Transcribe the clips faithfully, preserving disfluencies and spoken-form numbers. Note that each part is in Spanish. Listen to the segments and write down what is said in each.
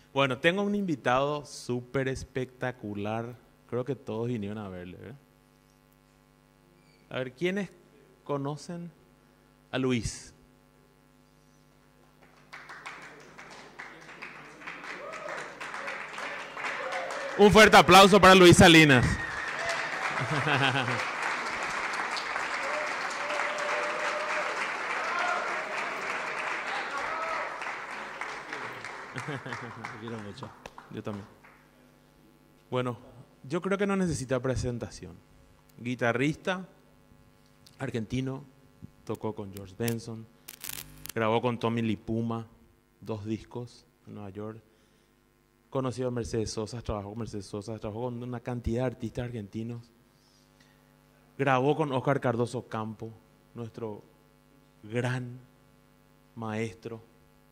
Bueno, tengo un invitado súper espectacular. Creo que todos vinieron a verle, ¿verdad? A ver, ¿quiénes conocen a Luis? Un fuerte aplauso para Luis Salinas. Te quiero mucho. Yo también. Bueno, yo creo que no necesita presentación. Guitarrista argentino, tocó con George Benson, grabó con Tommy Lee Puma, dos discos en Nueva York. Conoció a Mercedes Sosa, trabajó con Mercedes Sosa, trabajó con una cantidad de artistas argentinos. Grabó con Oscar Cardoso Campo, nuestro gran maestro.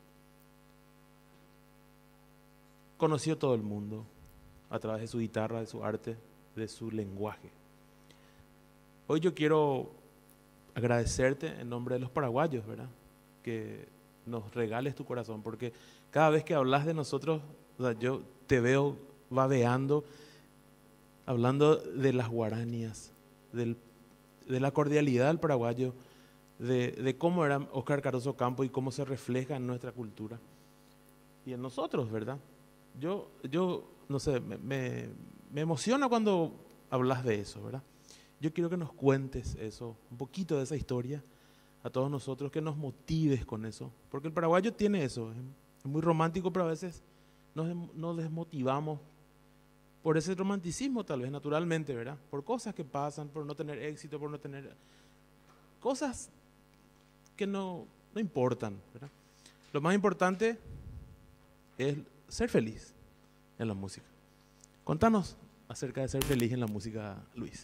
Conoció a todo el mundo a través de su guitarra, de su arte, de su lenguaje. Hoy yo quiero agradecerte en nombre de los paraguayos, ¿verdad? Que nos regales tu corazón, porque cada vez que hablas de nosotros, o sea, yo te veo babeando, hablando de las guaranías, del, de la cordialidad del paraguayo, de, de cómo era Oscar Cardoso Campo y cómo se refleja en nuestra cultura y en nosotros, ¿verdad? Yo, yo no sé, me, me, me emociona cuando hablas de eso, ¿verdad? Yo quiero que nos cuentes eso, un poquito de esa historia a todos nosotros, que nos motives con eso, porque el paraguayo tiene eso, es, es muy romántico, pero a veces nos, nos desmotivamos por ese romanticismo tal vez naturalmente, ¿verdad? Por cosas que pasan, por no tener éxito, por no tener cosas que no, no importan, ¿verdad? Lo más importante es ser feliz en la música. Contanos acerca de ser feliz en la música, Luis.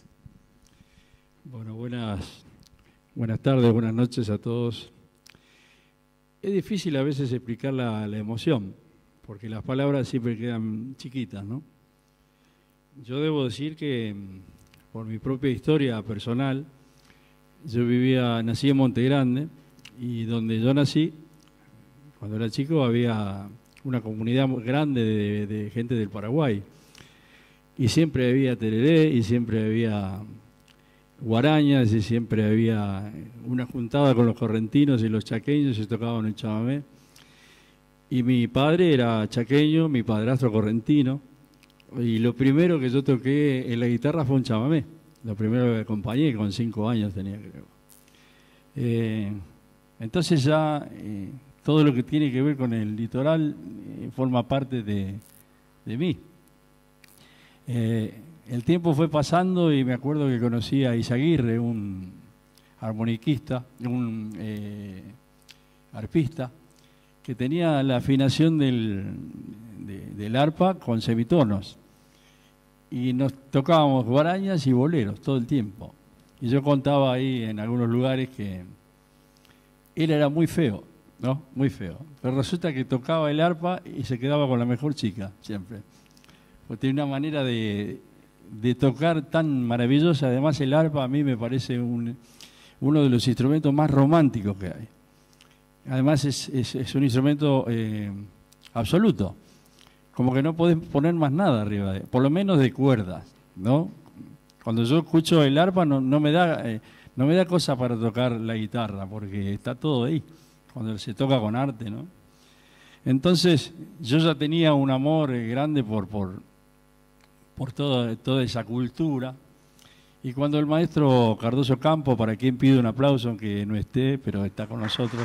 Bueno, buenas, buenas tardes, buenas noches a todos. Es difícil a veces explicar la, la emoción, porque las palabras siempre quedan chiquitas, ¿no? Yo debo decir que, por mi propia historia personal, yo vivía, nací en Monte Grande, y donde yo nací, cuando era chico, había una comunidad muy grande de, de gente del Paraguay, y siempre había tereré, y siempre había guarañas, y siempre había una juntada con los correntinos y los chaqueños, y tocaban el chamamé. Y mi padre era chaqueño, mi padrastro correntino, y lo primero que yo toqué en la guitarra fue un chamamé. Lo primero que acompañé, con cinco años tenía, creo. Eh, entonces ya eh, todo lo que tiene que ver con el litoral eh, forma parte de, de mí. Eh, el tiempo fue pasando y me acuerdo que conocí a Izaguirre, un armoniquista, un eh, arpista, que tenía la afinación del, de, del arpa con semitonos. Y nos tocábamos guarañas y boleros todo el tiempo. Y yo contaba ahí en algunos lugares que él era muy feo, ¿no? Muy feo. Pero resulta que tocaba el arpa y se quedaba con la mejor chica, siempre. Porque tiene una manera de, de tocar tan maravillosa. Además, el arpa a mí me parece un, uno de los instrumentos más románticos que hay. Además, es, es, es un instrumento eh, absoluto. Como que no podés poner más nada arriba, de, por lo menos de cuerdas, ¿no? Cuando yo escucho el arpa no, no me da eh, no me da cosa para tocar la guitarra, porque está todo ahí, cuando se toca con arte, ¿no? Entonces, yo ya tenía un amor eh, grande por, por, por toda, toda esa cultura, y cuando el maestro Cardoso Campo, para quien pido un aplauso, aunque no esté, pero está con nosotros.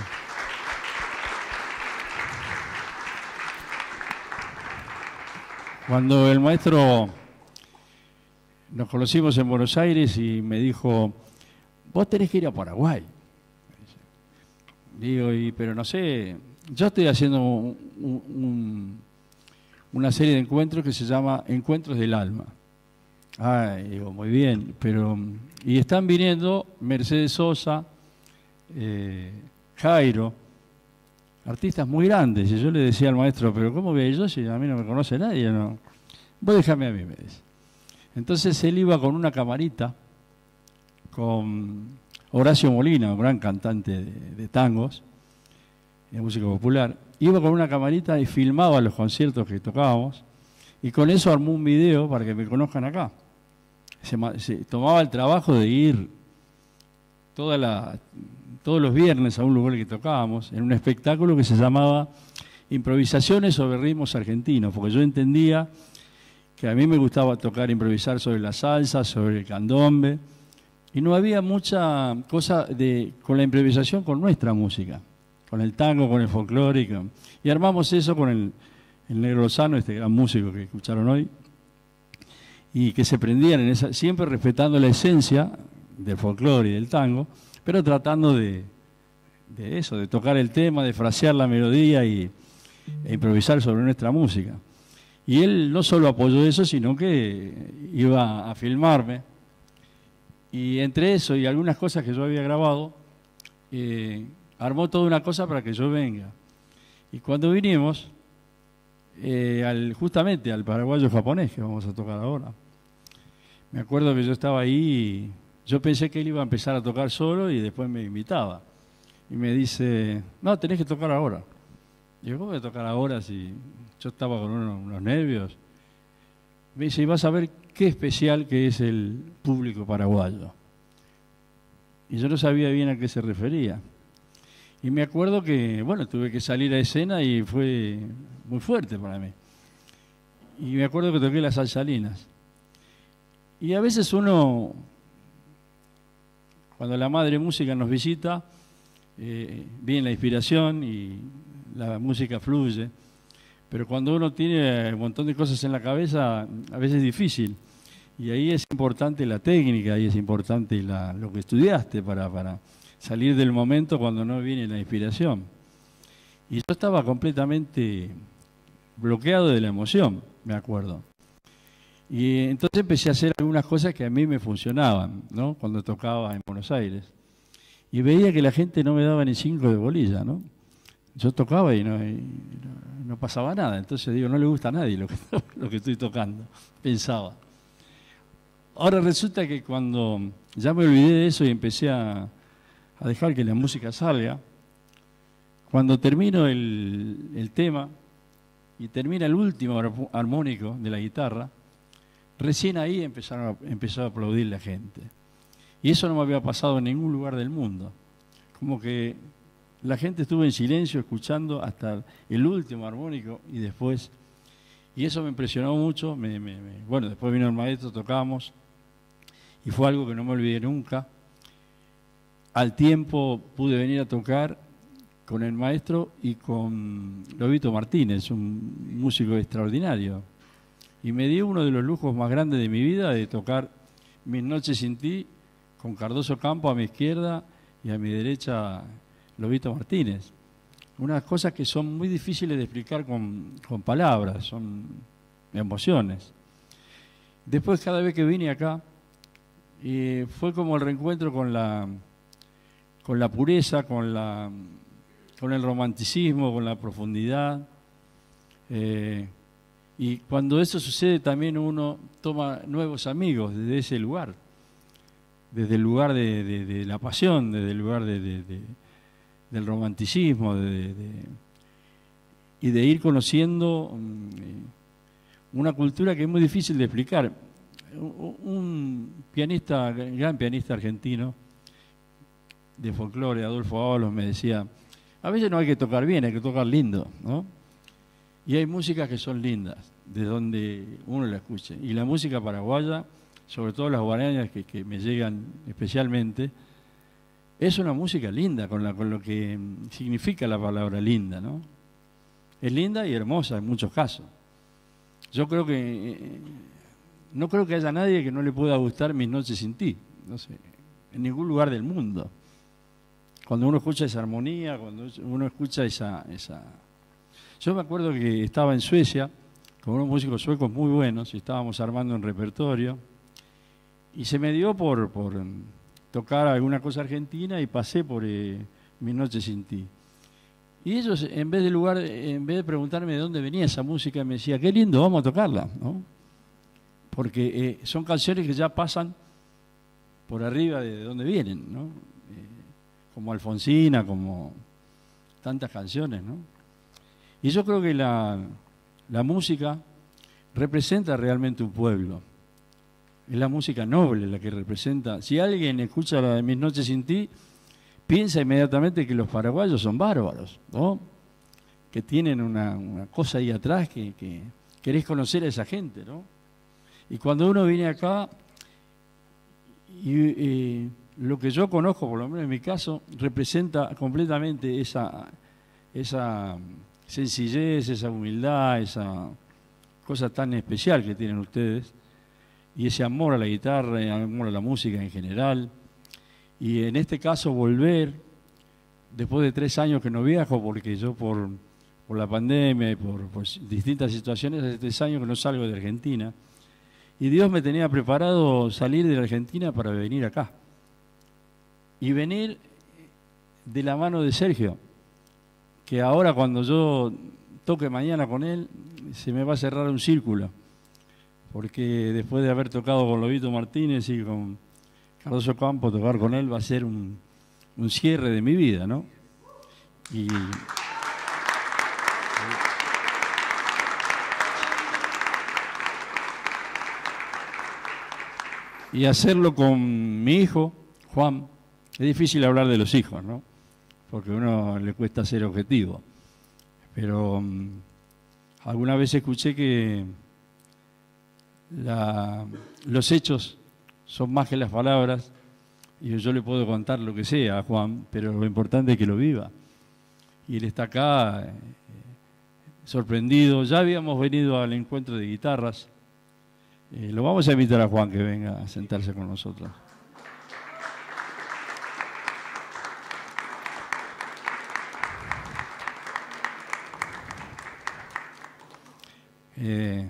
Cuando el maestro, nos conocimos en Buenos Aires y me dijo, vos tenés que ir a Paraguay. Digo, y, pero no sé, yo estoy haciendo un, un, una serie de encuentros que se llama Encuentros del Alma. Ay, digo, muy bien, pero... Y están viniendo Mercedes Sosa, eh, Jairo, artistas muy grandes. Y yo le decía al maestro, pero ¿cómo voy yo si a mí no me conoce nadie? No. Vos déjame a mí, me dice. Entonces él iba con una camarita, con Horacio Molina, un gran cantante de, de tangos, de música popular, iba con una camarita y filmaba los conciertos que tocábamos, y con eso armó un video para que me conozcan acá. Se, se tomaba el trabajo de ir toda la, todos los viernes a un lugar que tocábamos, en un espectáculo que se llamaba Improvisaciones sobre ritmos argentinos, porque yo entendía que a mí me gustaba tocar, improvisar sobre la salsa, sobre el candombe, y no había mucha cosa de, con la improvisación con nuestra música, con el tango, con el folclore, y armamos eso con el, el Negro Lozano, este gran músico que escucharon hoy, y que se prendían en esa, siempre respetando la esencia del folclore y del tango, pero tratando de, de eso, de tocar el tema, de frasear la melodía y e improvisar sobre nuestra música. Y él no solo apoyó eso, sino que iba a filmarme. Y entre eso y algunas cosas que yo había grabado, eh, armó toda una cosa para que yo venga. Y cuando vinimos, eh, al, justamente al paraguayo japonés que vamos a tocar ahora, me acuerdo que yo estaba ahí y yo pensé que él iba a empezar a tocar solo y después me invitaba. Y me dice, no, tenés que tocar ahora. Y yo, ¿cómo voy a tocar ahora si yo estaba con unos, unos nervios? Me dice, y vas a ver qué especial que es el público paraguayo. Y yo no sabía bien a qué se refería. Y me acuerdo que, bueno, tuve que salir a escena y fue muy fuerte para mí. Y me acuerdo que toqué las salsalinas. Y a veces uno, cuando la Madre Música nos visita, eh, viene la inspiración y la música fluye. Pero cuando uno tiene un montón de cosas en la cabeza, a veces es difícil. Y ahí es importante la técnica, ahí es importante la, lo que estudiaste para, para salir del momento cuando no viene la inspiración. Y yo estaba completamente bloqueado de la emoción, me acuerdo. Y entonces empecé a hacer algunas cosas que a mí me funcionaban, ¿no? Cuando tocaba en Buenos Aires. Y veía que la gente no me daba ni cinco de bolilla, ¿no? Yo tocaba y no, y no, no pasaba nada. Entonces digo, no le gusta a nadie lo que, lo que estoy tocando, pensaba. Ahora resulta que cuando ya me olvidé de eso y empecé a, a dejar que la música salga, cuando termino el, el tema y termina el último armónico de la guitarra, recién ahí empezaron a, empezó a aplaudir la gente. Y eso no me había pasado en ningún lugar del mundo. Como que la gente estuvo en silencio escuchando hasta el último armónico y después... Y eso me impresionó mucho. Me, me, me, bueno, después vino el maestro, tocamos, y fue algo que no me olvidé nunca. Al tiempo pude venir a tocar con el maestro y con Lobito Martínez, un músico extraordinario. Y me dio uno de los lujos más grandes de mi vida de tocar Mis Noches Sin Ti con Cardoso Campo a mi izquierda y a mi derecha Lobito Martínez. Unas cosas que son muy difíciles de explicar con, con palabras, son emociones. Después, cada vez que vine acá, eh, fue como el reencuentro con la, con la pureza, con, la, con el romanticismo, con la profundidad. Eh, y cuando eso sucede, también uno toma nuevos amigos desde ese lugar, desde el lugar de, de, de la pasión, desde el lugar de, de, de, del romanticismo, de, de, y de ir conociendo una cultura que es muy difícil de explicar. Un pianista, gran pianista argentino de folclore, Adolfo Ábalos, me decía, a veces no hay que tocar bien, hay que tocar lindo, ¿no? Y hay músicas que son lindas, de donde uno la escuche. Y la música paraguaya, sobre todo las guarañas que, que me llegan especialmente, es una música linda, con, la, con lo que significa la palabra linda, ¿no? Es linda y hermosa en muchos casos. Yo creo que, eh, no creo que haya nadie que no le pueda gustar Mis Noches Sin Ti, no sé, en ningún lugar del mundo. Cuando uno escucha esa armonía, cuando uno escucha esa... esa... Yo me acuerdo que estaba en Suecia con unos músicos suecos muy buenos y estábamos armando un repertorio y se me dio por, por tocar alguna cosa argentina y pasé por eh, Mis Noches Sin Ti. Y ellos, en vez de lugar, en vez de preguntarme de dónde venía esa música, me decía, qué lindo, vamos a tocarla, ¿no? Porque eh, son canciones que ya pasan por arriba de dónde vienen, ¿no? Eh, como Alfonsina, como tantas canciones, ¿no? Y yo creo que la, la música representa realmente un pueblo. Es la música noble la que representa. Si alguien escucha la de Mis noches sin ti, piensa inmediatamente que los paraguayos son bárbaros, ¿no? Que tienen una, una cosa ahí atrás que, que querés conocer a esa gente, ¿no? Y cuando uno viene acá, y, y lo que yo conozco, por lo menos en mi caso, representa completamente esa, esa sencillez, esa humildad, esa cosa tan especial que tienen ustedes, y ese amor a la guitarra, y amor a la música en general. Y en este caso volver, después de tres años que no viajo, porque yo por, por la pandemia y por, por distintas situaciones, hace tres años que no salgo de Argentina, y Dios me tenía preparado salir de la Argentina para venir acá. Y venir de la mano de Sergio, que ahora cuando yo toque mañana con él, se me va a cerrar un círculo, porque después de haber tocado con Lobito Martínez y con Cardoso Campo, tocar con él va a ser un, un cierre de mi vida, ¿no? Y, y hacerlo con mi hijo, Juan. Es difícil hablar de los hijos, ¿no? Porque a uno le cuesta ser objetivo. Pero um, alguna vez escuché que la, los hechos son más que las palabras, y yo le puedo contar lo que sea a Juan, pero lo importante es que lo viva. Y él está acá eh, sorprendido. Ya habíamos venido al encuentro de guitarras. Eh, lo vamos a invitar a Juan que venga a sentarse con nosotros. Eh,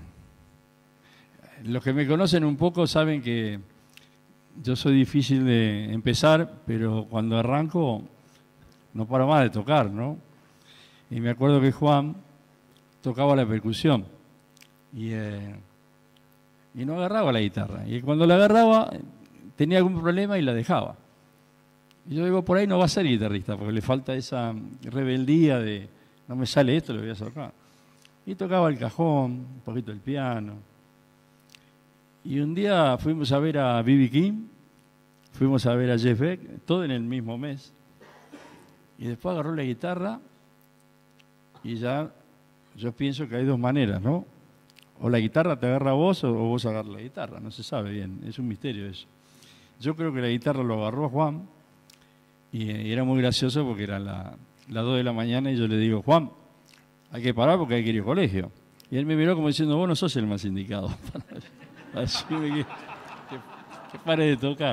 los que me conocen un poco saben que yo soy difícil de empezar, pero cuando arranco no paro más de tocar, ¿no? Y me acuerdo que Juan tocaba la percusión y, eh, y no agarraba la guitarra. Y cuando la agarraba tenía algún problema y la dejaba. Y yo digo, por ahí no va a ser guitarrista, porque le falta esa rebeldía de no me sale esto, lo voy a sacar. Y tocaba el cajón, un poquito el piano. Y un día fuimos a ver a B B King, fuimos a ver a Jeff Beck, todo en el mismo mes. Y después agarró la guitarra y ya yo pienso que hay dos maneras, ¿no? O la guitarra te agarra a vos o vos agarras la guitarra, no se sabe bien, es un misterio eso. Yo creo que la guitarra lo agarró a Juan y, y era muy gracioso porque eran la, las dos de la mañana y yo le digo, Juan, hay que parar porque hay que ir al colegio. Y él me miró como diciendo, vos no sos el más indicado para decirme que, que, que pare de tocar.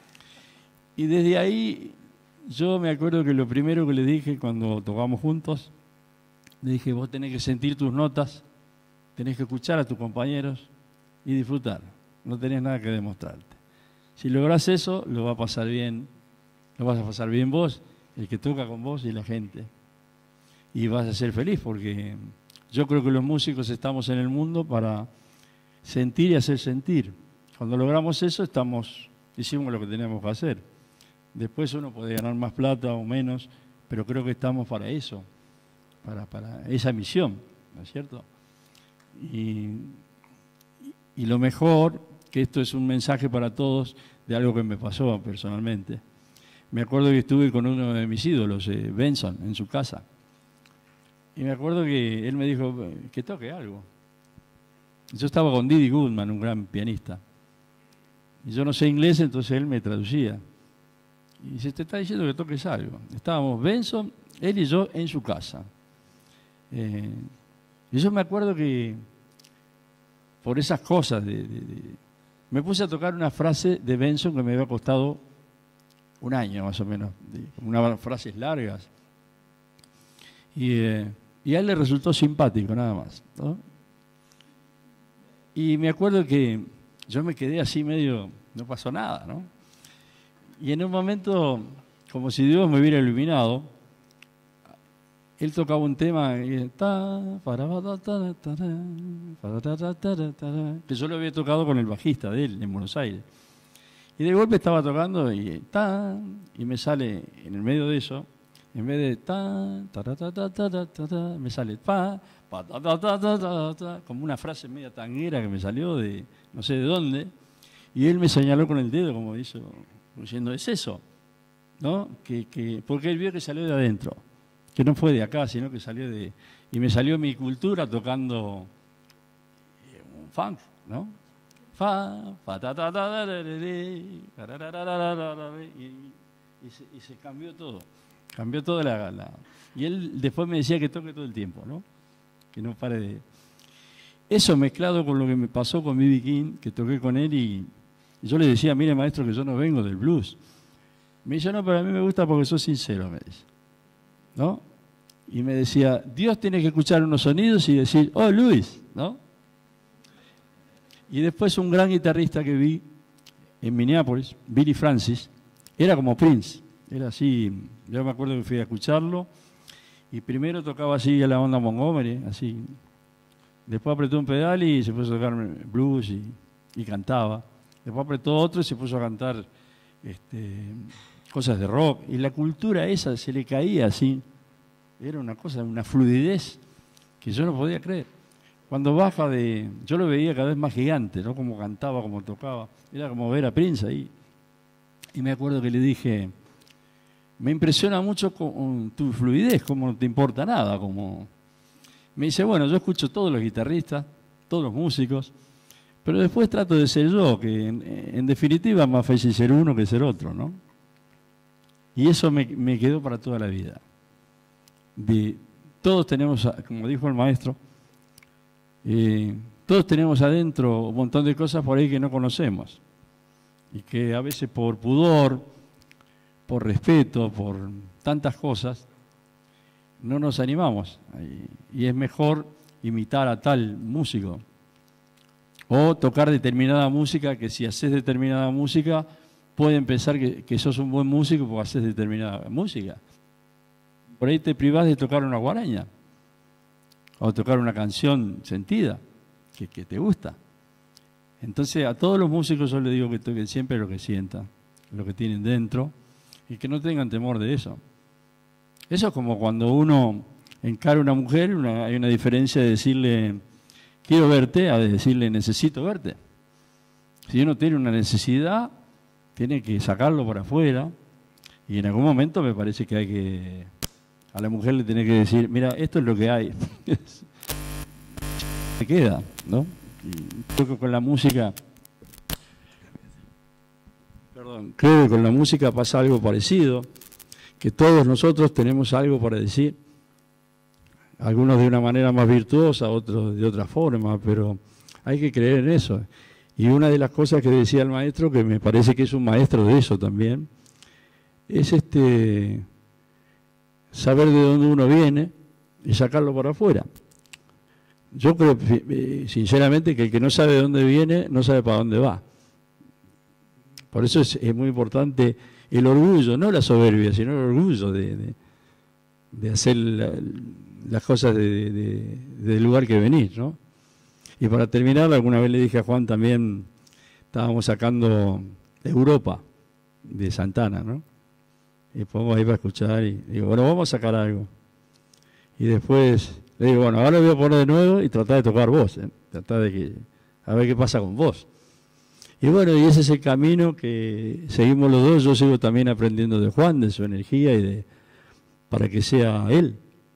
Y desde ahí yo me acuerdo que lo primero que le dije cuando tocamos juntos, le dije, vos tenés que sentir tus notas, tenés que escuchar a tus compañeros y disfrutar. No tenés nada que demostrarte. Si lográs eso, lo va a pasar bien. Lo vas a pasar bien vos, el que toca con vos y la gente. Y vas a ser feliz porque yo creo que los músicos estamos en el mundo para sentir y hacer sentir. Cuando logramos eso, estamos, hicimos lo que teníamos que hacer. Después uno puede ganar más plata o menos, pero creo que estamos para eso, para, para esa misión, ¿no es cierto? Y, y lo mejor, que esto es un mensaje para todos de algo que me pasó personalmente. Me acuerdo que estuve con uno de mis ídolos, eh, Benson, en su casa. Y me acuerdo que él me dijo que toque algo. Yo estaba con Didi Goodman, un gran pianista. Y yo no sé inglés, entonces él me traducía. Y dice, te está diciendo que toques algo. Estábamos Benson, él y yo en su casa. Eh, y yo me acuerdo que por esas cosas, de, de, de, me puse a tocar una frase de Benson que me había costado un año más o menos, de, unas frases largas. Y, eh, y a él le resultó simpático nada más, ¿no? Y me acuerdo que yo me quedé así medio, no pasó nada, ¿no? Y en un momento, como si Dios me hubiera iluminado, él tocaba un tema que yo lo había tocado con el bajista de él en Buenos Aires. Y de golpe estaba tocando y, y me sale en el medio de eso En vez de ta, ta, ta, ta, ta, ta, ta, ta, me sale pa, pa, ta, ta, ta, ta, ta, ta, como una frase media tanguera que me salió de no sé de dónde. Y él me señaló con el dedo, como hizo, diciendo, es eso, ¿no? Que, que, porque él vio que salió de adentro, que no fue de acá, sino que salió de... Y me salió mi cultura tocando un funk, ¿no? Fa, fa, ta, ta, ta, ta, y, y, se, y se cambió todo, cambió toda la, la... Y él después me decía que toque todo el tiempo, ¿no? Que no pare de... Eso mezclado con lo que me pasó con B B King, que toqué con él y... Y yo le decía, mire maestro, que yo no vengo del blues. Me dice, no, pero a mí me gusta porque sos sincero, me dice. ¿No? Y me decía, Dios tiene que escuchar unos sonidos y decir, oh, Luis, ¿no? Y después un gran guitarrista que vi en Minneapolis, Billy Francis, era como Prince. Era así, yo me acuerdo que fui a escucharlo y primero tocaba así a la onda Montgomery, así. Después apretó un pedal y se puso a tocar blues y, y cantaba. Después apretó otro y se puso a cantar este, cosas de rock. Y la cultura esa se le caía así. Era una cosa, una fluidez que yo no podía creer. Cuando baja de... Yo lo veía cada vez más gigante, ¿no? Como cantaba, como tocaba. Era como ver a Prince ahí. Y me acuerdo que le dije, me impresiona mucho con tu fluidez, como no te importa nada. Como... Me dice, bueno, yo escucho todos los guitarristas, todos los músicos, pero después trato de ser yo, que en, en definitiva es más fácil ser uno que ser otro, ¿no? Y eso me, me quedó para toda la vida. De, todos tenemos, como dijo el maestro, eh, todos tenemos adentro un montón de cosas por ahí que no conocemos. Y que a veces por pudor, por respeto, por tantas cosas, no nos animamos. Y es mejor imitar a tal músico. O tocar determinada música, que si haces determinada música, pueden pensar que, que sos un buen músico porque haces determinada música. Por ahí te privás de tocar una guaraña, o tocar una canción sentida, que, que te gusta. Entonces a todos los músicos yo les digo que toquen siempre lo que sientan, lo que tienen dentro, y que no tengan temor de eso. Eso es como cuando uno encara a una mujer, una, hay una diferencia de decirle quiero verte a decirle necesito verte. Si uno tiene una necesidad, tiene que sacarlo por afuera, y en algún momento me parece que hay que, a la mujer le tiene que decir, mira, esto es lo que hay. Se queda, ¿no? Y creo que con la música, perdón, creo que con la música pasa algo parecido, que todos nosotros tenemos algo para decir. Algunos de una manera más virtuosa, otros de otra forma, pero hay que creer en eso. Y una de las cosas que decía el maestro, que me parece que es un maestro de eso también, es este saber de dónde uno viene y sacarlo para afuera. Yo creo, sinceramente, que el que no sabe de dónde viene, no sabe para dónde va. Por eso es, es muy importante el orgullo, no la soberbia, sino el orgullo de, de, de hacer la, las cosas de, de, del lugar que venís, ¿no? Y para terminar, alguna vez le dije a Juan también, estábamos sacando Europa de Santana, ¿no? Y pongo ahí para escuchar y digo, bueno, vamos a sacar algo. Y después le digo, bueno, ahora voy a poner de nuevo y tratar de tocar vos, ¿eh? Tratar de que, a ver qué pasa con vos. Y bueno, y ese es el camino que seguimos los dos. Yo sigo también aprendiendo de Juan, de su energía y de para que sea él.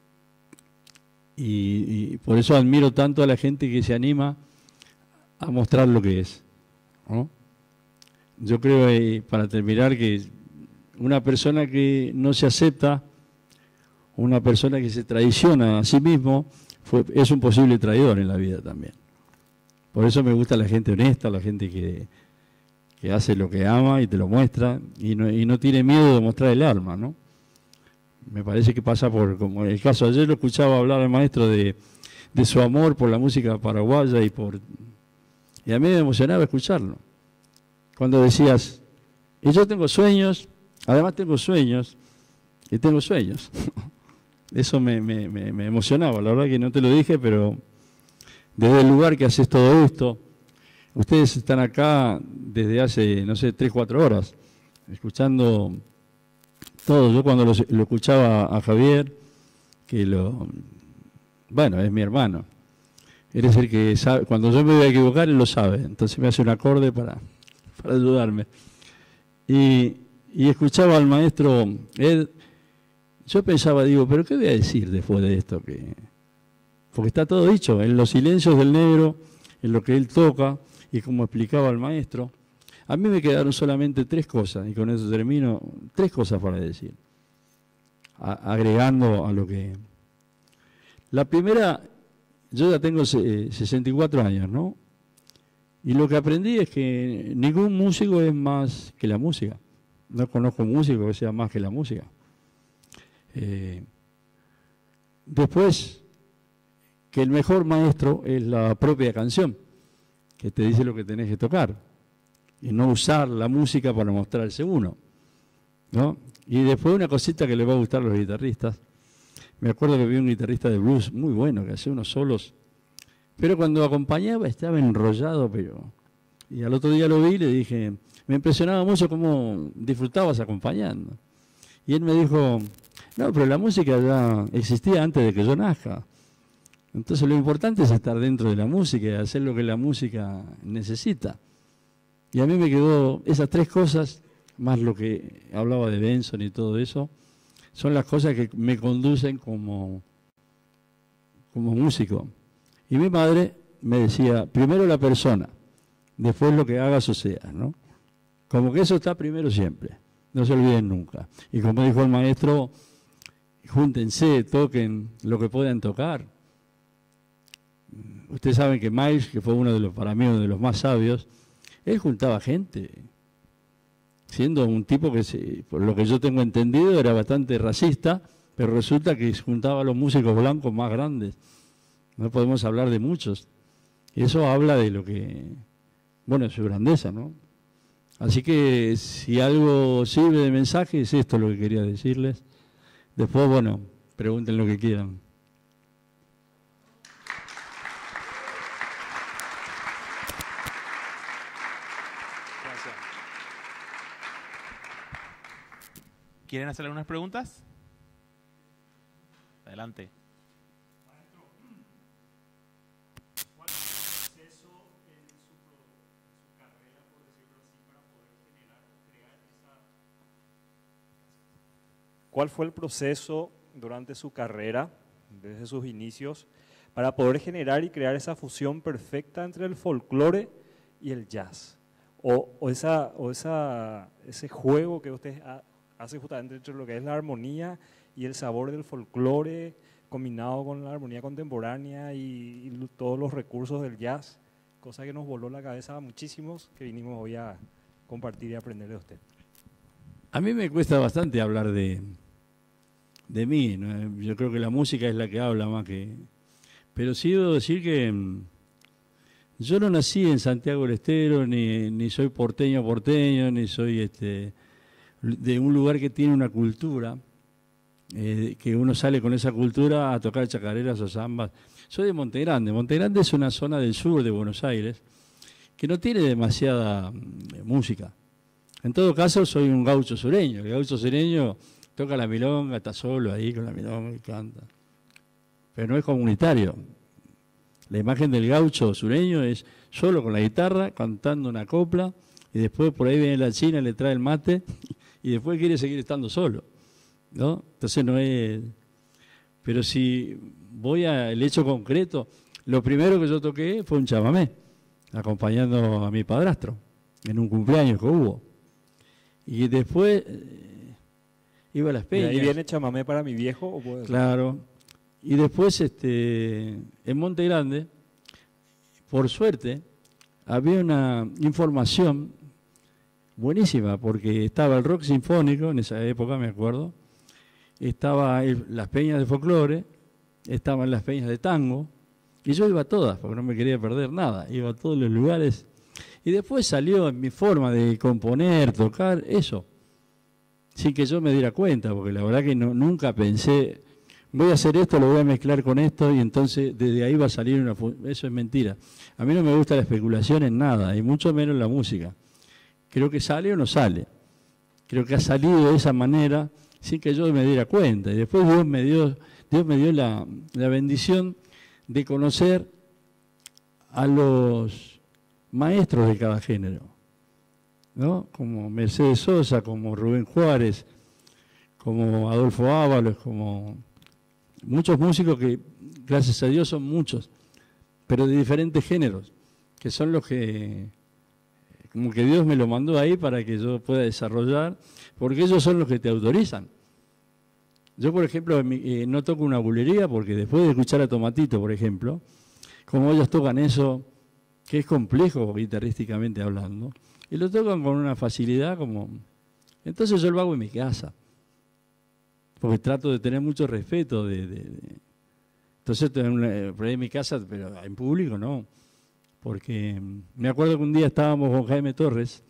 Y, y por eso admiro tanto a la gente que se anima a mostrar lo que es, ¿no? Yo creo, eh, para terminar, que una persona que no se acepta, una persona que se traiciona a sí mismo, fue, es un posible traidor en la vida también. Por eso me gusta la gente honesta, la gente que, que hace lo que ama y te lo muestra, y no, y no tiene miedo de mostrar el alma, ¿no? Me parece que pasa por, como en el caso, ayer lo escuchaba hablar al maestro de, de su amor por la música paraguaya y por... Y a mí me emocionaba escucharlo. Cuando decías, y yo tengo sueños, además tengo sueños, y tengo sueños. Eso me, me, me, me emocionaba, la verdad que no te lo dije, pero desde el lugar que haces todo esto, ustedes están acá desde hace, no sé, tres, cuatro horas, escuchando todo. Yo cuando lo, lo escuchaba a Javier, que lo, bueno, es mi hermano. Él es el que sabe, cuando yo me voy a equivocar, él lo sabe. Entonces me hace un acorde para, para ayudarme. Y, y escuchaba al maestro Ed. Yo pensaba, digo, ¿pero qué voy a decir después de esto? Que, porque está todo dicho, en los silencios del negro, en lo que él toca, y como explicaba el maestro. A mí me quedaron solamente tres cosas, y con eso termino, tres cosas para decir, a, agregando a lo que... La primera, yo ya tengo sesenta y cuatro años, ¿no? Y lo que aprendí es que ningún músico es más que la música. No conozco un músico que sea más que la música. Eh, después, que el mejor maestro es la propia canción, que te dice lo que tenés que tocar, y no usar la música para mostrarse uno, ¿no? Y después una cosita que le va a gustar a los guitarristas. Me acuerdo que vi un guitarrista de blues muy bueno, que hacía unos solos, pero cuando acompañaba estaba enrollado, pero... Y al otro día lo vi y le dije, me impresionaba mucho cómo disfrutabas acompañando. Y él me dijo, no, pero la música ya existía antes de que yo nazca. Entonces lo importante es estar dentro de la música y hacer lo que la música necesita. Y a mí me quedó esas tres cosas, más lo que hablaba de Benson y todo eso, son las cosas que me conducen como, como músico. Y mi madre me decía, primero la persona, después lo que hagas o seas, ¿no? Como que eso está primero siempre, no se olviden nunca. Y como dijo el maestro, júntense, toquen lo que puedan tocar. Ustedes saben que Miles, que fue uno de los, para mí, uno de los más sabios, él juntaba gente, siendo un tipo que, se, por lo que yo tengo entendido, era bastante racista, pero resulta que juntaba a los músicos blancos más grandes. No podemos hablar de muchos. Y eso habla de lo que, bueno, de su grandeza, ¿no? Así que si algo sirve de mensaje, es esto lo que quería decirles. Después, bueno, pregunten lo que quieran. Gracias. ¿Quieren hacerle unas preguntas? Adelante. Maestro, ¿cuál es el proceso en su, en su carrera, por decirlo así, para poder generar o crear esa... ¿Cuál fue el proceso durante su carrera, desde sus inicios, para poder generar y crear esa fusión perfecta entre el folclore y el jazz? O, o, esa, o esa, ese juego que usted ha, hace justamente entre lo que es la armonía y el sabor del folclore combinado con la armonía contemporánea y, y todos los recursos del jazz, cosa que nos voló la cabeza a muchísimos que vinimos hoy a compartir y aprender de usted. A mí me cuesta bastante hablar de, de mí, ¿no? Yo creo que la música es la que habla más que... Pero sí debo decir que mmm, yo no nací en Santiago del Estero, ni, ni soy porteño porteño, ni soy este, de un lugar que tiene una cultura, eh, que uno sale con esa cultura a tocar chacareras o zambas. Soy de Montegrande. Montegrande es una zona del sur de Buenos Aires que no tiene demasiada mm, música. En todo caso, soy un gaucho sureño. El gaucho sureño toca la milonga, está solo ahí con la milonga y canta. Pero no es comunitario. La imagen del gaucho sureño es solo con la guitarra, cantando una copla, y después por ahí viene la china, le trae el mate, y después quiere seguir estando solo, ¿no? Entonces no es... Pero si voy al hecho concreto, lo primero que yo toqué fue un chamamé, acompañando a mi padrastro, en un cumpleaños que hubo. Y después eh, iba a las peñas. ¿Y ahí viene chamamé para mi viejo? ¿O puede claro. Y después, este, en Montegrande, por suerte, había una información buenísima, porque estaba el rock sinfónico, en esa época me acuerdo, estaba el, las peñas de folclore, estaban las peñas de tango, y yo iba a todas, porque no me quería perder nada, iba a todos los lugares. Y después salió en mi forma de componer, tocar, eso, sin que yo me diera cuenta, porque la verdad que no, nunca pensé, voy a hacer esto, lo voy a mezclar con esto, y entonces desde ahí va a salir una... Eso es mentira. A mí no me gusta la especulación en nada, y mucho menos en la música. Creo que sale o no sale. Creo que ha salido de esa manera, sin que yo me diera cuenta. Y después Dios me dio, Dios me dio la, la bendición de conocer a los maestros de cada género, ¿no? Como Mercedes Sosa, como Rubén Juárez, como Adolfo Ábalos, como muchos músicos que, gracias a Dios, son muchos, pero de diferentes géneros, que son los que, como que Dios me lo mandó ahí para que yo pueda desarrollar, porque ellos son los que te autorizan. Yo, por ejemplo, eh, no toco una bulería porque después de escuchar a Tomatito, por ejemplo, como ellos tocan eso, que es complejo guitarrísticamente hablando, y lo tocan con una facilidad como... Entonces yo lo hago en mi casa, porque trato de tener mucho respeto. De, de, de... Entonces, por ahí en mi casa, pero en público no. Porque me acuerdo que un día estábamos con Jaime Torres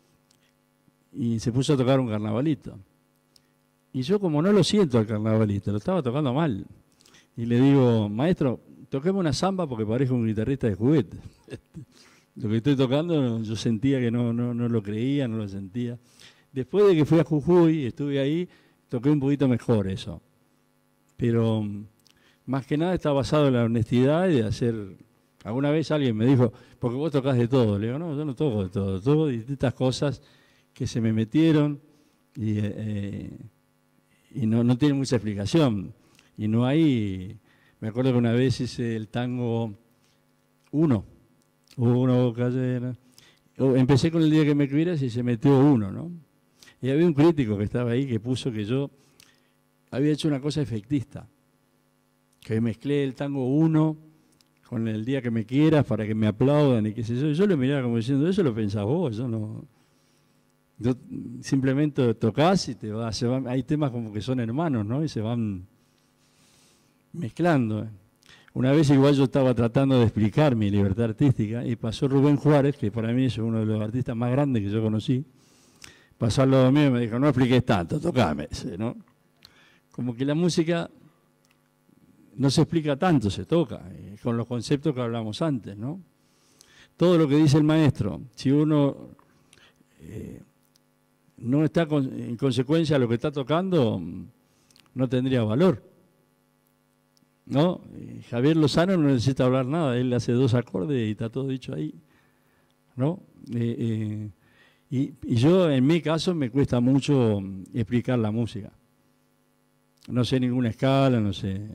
y se puso a tocar un carnavalito. Y yo, como no lo siento al carnavalito, lo estaba tocando mal. Y le digo, maestro, toquemos una samba porque parezco un guitarrista de juguete. Lo que estoy tocando yo sentía que no, no, no lo creía, no lo sentía. Después de que fui a Jujuy, estuve ahí, toqué un poquito mejor eso. Pero más que nada está basado en la honestidad y de hacer... Alguna vez alguien me dijo, porque vos tocás de todo. Le digo, no, yo no toco de todo, toco distintas cosas que se me metieron y, eh, y no, no tiene mucha explicación. Y no hay... Me acuerdo que una vez hice el tango uno, uno boca llena. Empecé con El día que me quieras y se metió uno, ¿no? Y había un crítico que estaba ahí que puso que yo había hecho una cosa efectista, que mezclé el tango uno con El día que me quieras para que me aplaudan y qué sé yo. Y yo lo miraba como diciendo, eso lo pensás vos, yo no... Yo simplemente tocás y te vas, se van, hay temas como que son hermanos, ¿no? Y se van mezclando. Una vez igual yo estaba tratando de explicar mi libertad artística y pasó Rubén Juárez, que para mí es uno de los artistas más grandes que yo conocí, pasó al lado mío y me dijo, no expliques tanto, tocame, ¿no? Como que la música no se explica tanto, se toca, eh, con los conceptos que hablamos antes, ¿no? Todo lo que dice el maestro, si uno eh, no está con, en consecuencia a lo que está tocando, no tendría valor, ¿no? Eh, Javier Lozano no necesita hablar nada, él hace dos acordes y está todo dicho ahí, ¿no? Eh, eh, y, y yo, en mi caso, me cuesta mucho explicar la música. No sé ninguna escala, no sé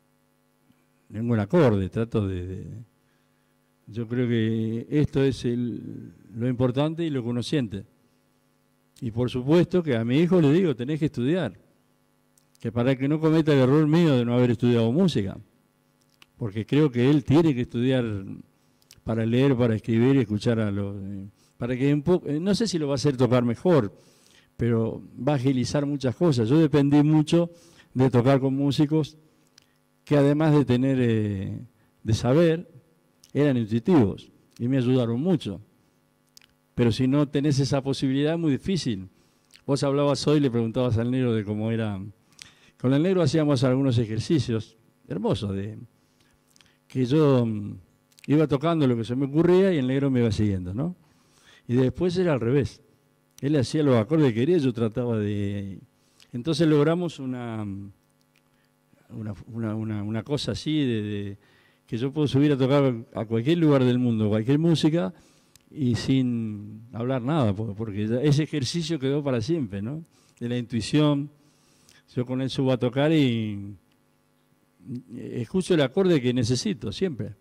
ningún acorde, trato de, de... Yo creo que esto es el, lo importante y lo que uno siente. Y por supuesto que a mi hijo le digo, tenés que estudiar, que para que no cometa el error mío de no haber estudiado música, porque creo que él tiene que estudiar para leer, para escribir y escuchar a los... Para que un poco, no sé si lo va a hacer tocar mejor, pero va a agilizar muchas cosas. Yo dependí mucho de tocar con músicos que además de tener, eh, de saber, eran intuitivos y me ayudaron mucho. Pero si no tenés esa posibilidad es muy difícil. Vos hablabas hoy y le preguntabas al negro de cómo era. Con el negro hacíamos algunos ejercicios hermosos, de que yo um, iba tocando lo que se me ocurría y el negro me iba siguiendo, ¿no? Y después era al revés. Él hacía los acordes que quería, yo trataba de... Entonces logramos una... Una, una, una, una cosa así de, de que yo puedo subir a tocar a cualquier lugar del mundo, cualquier música y sin hablar nada, porque, porque ese ejercicio quedó para siempre, ¿no? De la intuición. Yo con él subo a tocar y escucho el acorde que necesito siempre,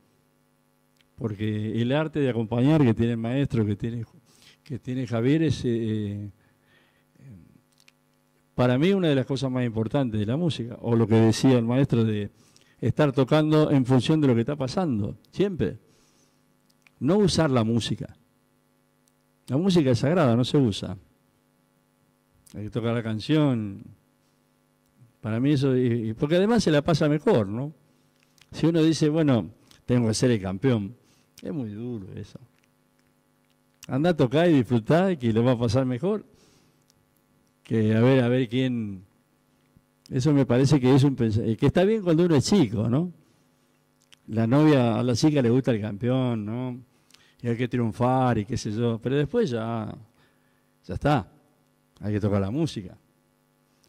porque el arte de acompañar que tiene el maestro, que tiene, que tiene Javier es eh, para mí una de las cosas más importantes de la música, o lo que decía el maestro de estar tocando en función de lo que está pasando, siempre. No usar la música. La música es sagrada, no se usa. Hay que tocar la canción. Para mí eso, y, porque además se la pasa mejor, ¿no? Si uno dice, bueno, tengo que ser el campeón, es muy duro eso. Anda a tocar y disfrutar, que lo va a pasar mejor. Que a ver, a ver quién... Eso me parece que es un que está bien cuando uno es chico, ¿no? La novia, a la chica le gusta el campeón, ¿no? Y hay que triunfar y qué sé yo. Pero después ya, ya está. Hay que tocar la música.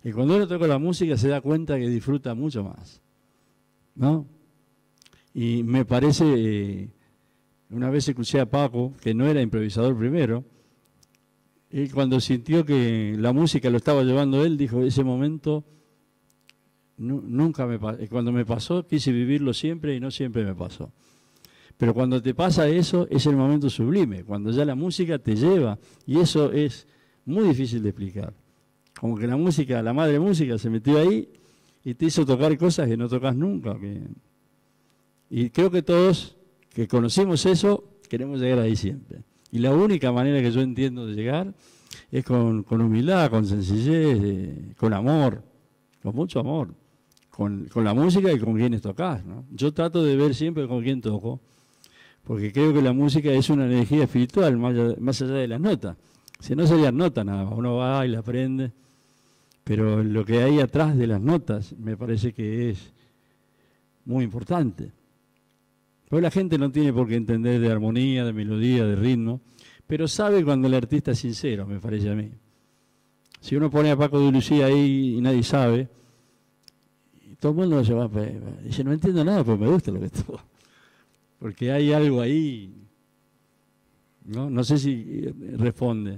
Y cuando uno toca la música se da cuenta que disfruta mucho más, ¿no? Y me parece, eh, una vez escuché a Paco, que no era improvisador primero, y cuando sintió que la música lo estaba llevando él, dijo, ese momento nu nunca me pasó. Cuando me pasó, quise vivirlo siempre y no siempre me pasó. Pero cuando te pasa eso, es el momento sublime, cuando ya la música te lleva, y eso es muy difícil de explicar. Como que la música, la madre música se metió ahí y te hizo tocar cosas que no tocas nunca. Que... Y creo que todos que conocimos eso, queremos llegar ahí siempre. Y la única manera que yo entiendo de llegar es con, con humildad, con sencillez, eh, con amor, con mucho amor, con, con la música y con quienes tocas, ¿no? Yo trato de ver siempre con quién toco, porque creo que la música es una energía espiritual más allá, más allá de las notas. Si no serían notas nada más, uno va y la aprende, pero lo que hay atrás de las notas me parece que es muy importante. Pero la gente no tiene por qué entender de armonía, de melodía, de ritmo, pero sabe cuando el artista es sincero, me parece a mí. Si uno pone a Paco de Lucía ahí y nadie sabe, todo el mundo se va a... Dice, no entiendo nada, pero me gusta lo que estuvo. Porque hay algo ahí, ¿no? No sé si responde.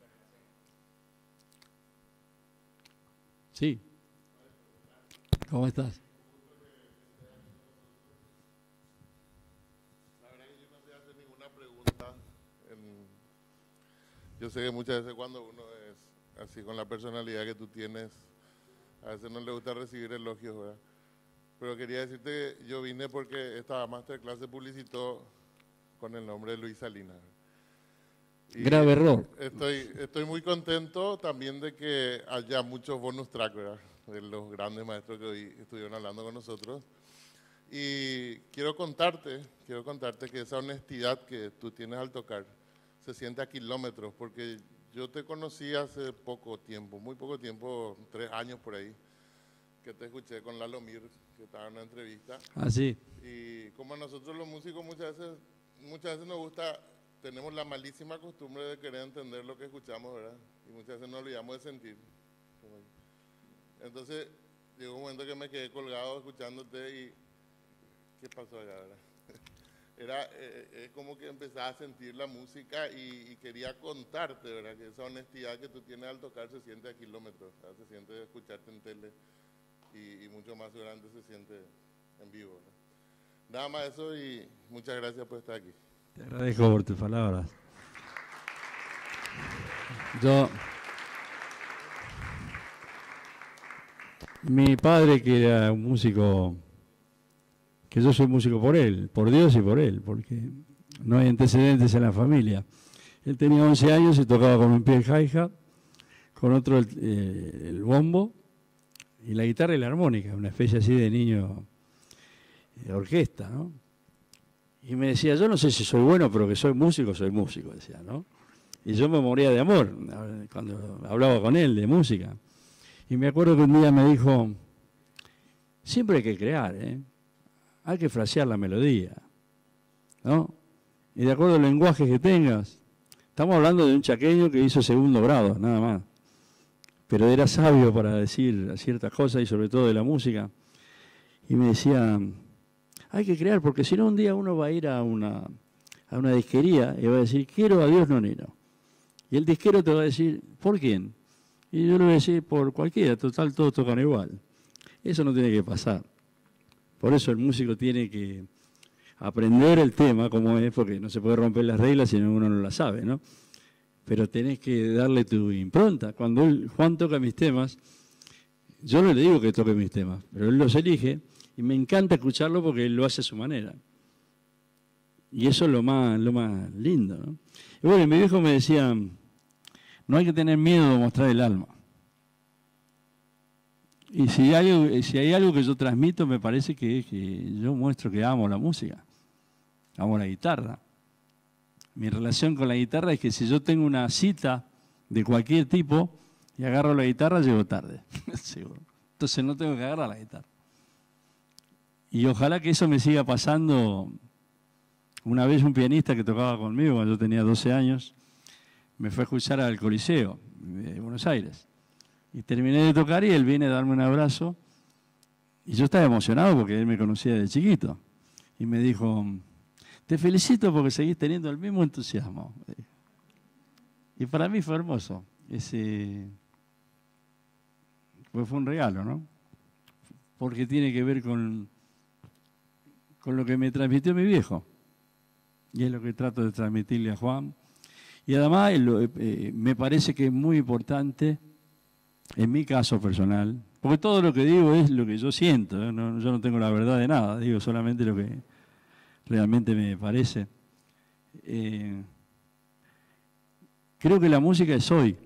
Sí. ¿Cómo estás? La verdad que yo no sé hacer ninguna pregunta. Yo sé que muchas veces cuando uno es así con la personalidad que tú tienes, a veces no le gusta recibir elogios, ¿verdad? Pero quería decirte que yo vine porque esta masterclass se publicitó con el nombre de Luis Salinas. Y grave error. Estoy, estoy muy contento también de que haya muchos bonus track, ¿verdad? De los grandes maestros que hoy estuvieron hablando con nosotros. Y quiero contarte, quiero contarte que esa honestidad que tú tienes al tocar se siente a kilómetros, porque yo te conocí hace poco tiempo, muy poco tiempo, tres años por ahí, que te escuché con Lalo Mir, que estaba en una entrevista. Ah, sí. Y como a nosotros los músicos muchas veces, muchas veces nos gusta, tenemos la malísima costumbre de querer entender lo que escuchamos, ¿verdad? Y muchas veces nos olvidamos de sentir. Entonces, llegó un momento que me quedé colgado escuchándote y ¿qué pasó allá, verdad? Era eh, es como que empezaba a sentir la música y, y quería contarte, ¿verdad? Que esa honestidad que tú tienes al tocar se siente a kilómetros, ¿verdad? Se siente escucharte en tele y, y mucho más grande se siente en vivo, ¿verdad? Nada más eso y muchas gracias por estar aquí. Te agradezco por tus palabras. Yo, mi padre, que era un músico, que yo soy músico por él, por Dios y por él, porque no hay antecedentes en la familia. Él tenía once años y tocaba con un pie el hi-hat, con otro el, eh, el bombo, y la guitarra y la armónica, una especie así de niño de orquesta, ¿no? Y me decía, yo no sé si soy bueno, pero que soy músico, soy músico, decía, ¿no? Y yo me moría de amor cuando hablaba con él de música. Y me acuerdo que un día me dijo, siempre hay que crear, ¿eh? Hay que frasear la melodía, ¿no? Y de acuerdo al lenguaje que tengas, estamos hablando de un chaqueño que hizo segundo grado, nada más. Pero era sabio para decir ciertas cosas y sobre todo de la música. Y me decía, hay que crear, porque si no un día uno va a ir a una, a una disquería y va a decir, quiero a Dios Nonino. Y el disquero te va a decir, ¿por quién? Y yo le voy a decir, por cualquiera, total, todos tocan igual. Eso no tiene que pasar. Por eso el músico tiene que aprender el tema como es, porque no se puede romper las reglas si uno no las sabe, ¿no? Pero tenés que darle tu impronta. Cuando él, Juan toca mis temas, yo no le digo que toque mis temas, pero él los elige y me encanta escucharlo porque él lo hace a su manera. Y eso es lo más, lo más lindo, ¿no? Y bueno, mi viejo me decía, no hay que tener miedo de mostrar el alma. Y si hay, algo, si hay algo que yo transmito, me parece que es que yo muestro que amo la música, amo la guitarra. Mi relación con la guitarra es que si yo tengo una cita de cualquier tipo y agarro la guitarra, llego tarde, seguro. Entonces no tengo que agarrar la guitarra. Y ojalá que eso me siga pasando. Una vez un pianista que tocaba conmigo cuando yo tenía doce años, me fue a escuchar al Coliseo de Buenos Aires. Y terminé de tocar y él viene a darme un abrazo. Y yo estaba emocionado porque él me conocía de chiquito. Y me dijo, te felicito porque seguís teniendo el mismo entusiasmo. Y para mí fue hermoso. Ese, pues fue un regalo, ¿no? Porque tiene que ver con, con lo que me transmitió mi viejo. Y es lo que trato de transmitirle a Juan. Y además eh, me parece que es muy importante, en mi caso personal, porque todo lo que digo es lo que yo siento, ¿eh? No, yo no tengo la verdad de nada, digo solamente lo que realmente me parece. Eh, creo que la música es hoy.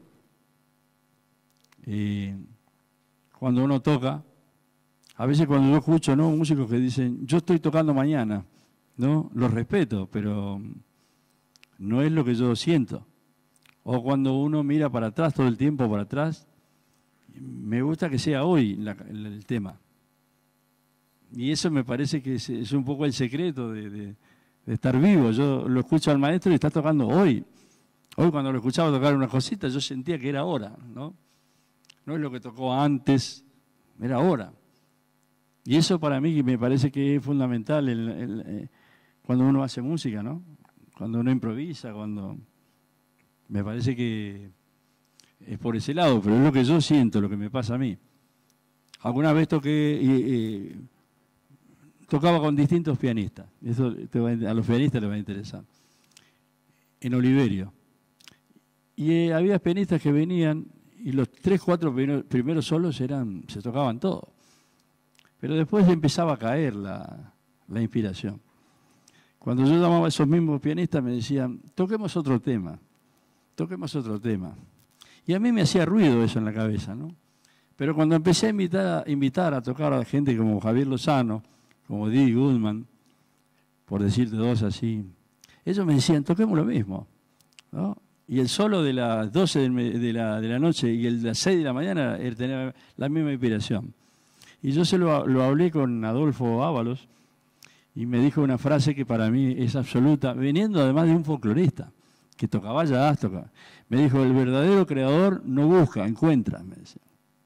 Eh, cuando uno toca, a veces cuando yo escucho, ¿no?, músicos que dicen, yo estoy tocando mañana, ¿no? Los respeto, pero no es lo que yo siento. O cuando uno mira para atrás, todo el tiempo para atrás, me gusta que sea hoy la, el tema. Y eso me parece que es, es un poco el secreto de, de, de estar vivo. Yo lo escucho al maestro y está tocando hoy. Hoy cuando lo escuchaba tocar unas cositas, yo sentía que era ahora, ¿no? No es lo que tocó antes, era ahora. Y eso para mí me parece que es fundamental el, el, eh, cuando uno hace música, ¿no? Cuando uno improvisa, cuando... Me parece que es por ese lado, pero es lo que yo siento, lo que me pasa a mí. Alguna vez toqué, eh, eh, tocaba con distintos pianistas, eso te va a, a los pianistas les va a interesar, en Oliverio. Y eh, había pianistas que venían y los tres, cuatro primeros, primeros solos eran, se tocaban todos. Pero después empezaba a caer la, la inspiración. Cuando yo llamaba a esos mismos pianistas me decían, toquemos otro tema, toquemos otro tema. Y a mí me hacía ruido eso en la cabeza, ¿no? Pero cuando empecé a invitar a, invitar a tocar a gente como Javier Lozano, como Didi Goodman, por decirte dos así, ellos me decían, toquemos lo mismo, ¿no? Y el solo de las doce de la, de la noche y el de las seis de la mañana tenía la misma inspiración. Y yo se lo, lo hablé con Adolfo Ábalos y me dijo una frase que para mí es absoluta, viniendo además de un folclorista, que tocaba jazz, tocaba. Me dijo, el verdadero creador no busca, encuentra, me decía.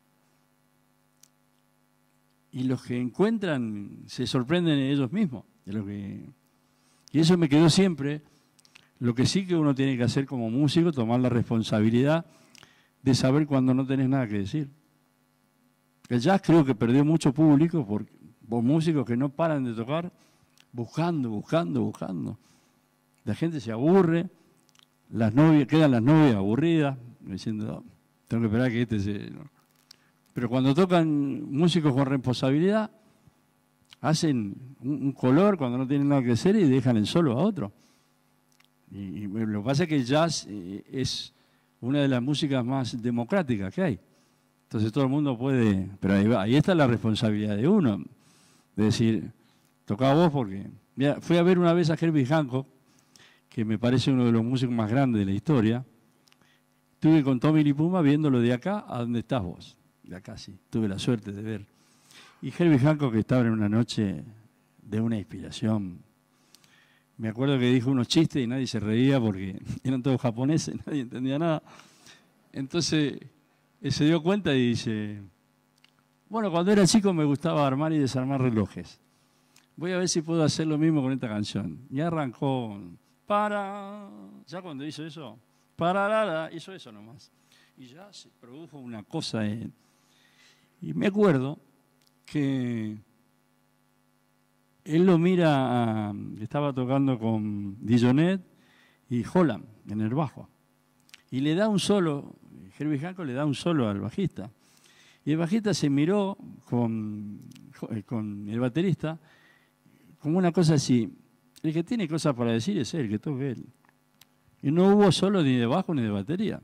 Y los que encuentran se sorprenden ellos mismos. De lo que... Y eso me quedó siempre. Lo que sí que uno tiene que hacer como músico, tomar la responsabilidad de saber cuando no tenés nada que decir. El jazz creo que perdió mucho público por, por músicos que no paran de tocar, buscando, buscando, buscando. La gente se aburre, las novias, quedan las novias aburridas, diciendo, tengo que esperar que este se... ¿no? Pero cuando tocan músicos con responsabilidad, hacen un, un color cuando no tienen nada que hacer y dejan el solo a otro. Y, y lo que pasa es que el jazz eh, es una de las músicas más democráticas que hay. Entonces todo el mundo puede... Pero ahí, va, ahí está la responsabilidad de uno. De decir, tocá vos porque... Mira, fui a ver una vez a Herbie Hancock, que me parece uno de los músicos más grandes de la historia. Estuve con Tommy Lipuma viéndolo de acá a donde estás vos. De acá sí, tuve la suerte de ver. Y Herbie Hancock estaba en una noche de una inspiración. Me acuerdo que dijo unos chistes y nadie se reía porque eran todos japoneses, nadie entendía nada. Entonces él se dio cuenta y dice, bueno, cuando era chico me gustaba armar y desarmar relojes. Voy a ver si puedo hacer lo mismo con esta canción. Y arrancó, para, ya cuando hizo eso, para, la, la, hizo eso nomás. Y ya se produjo una cosa. En... Y me acuerdo que él lo mira, a, estaba tocando con Dijonet y Holland en el bajo. Y le da un solo, Herbie Hancock le da un solo al bajista. Y el bajista se miró con, con el baterista como una cosa así. El que tiene cosas para decir es él, que toque él. Y no hubo solo ni de bajo ni de batería.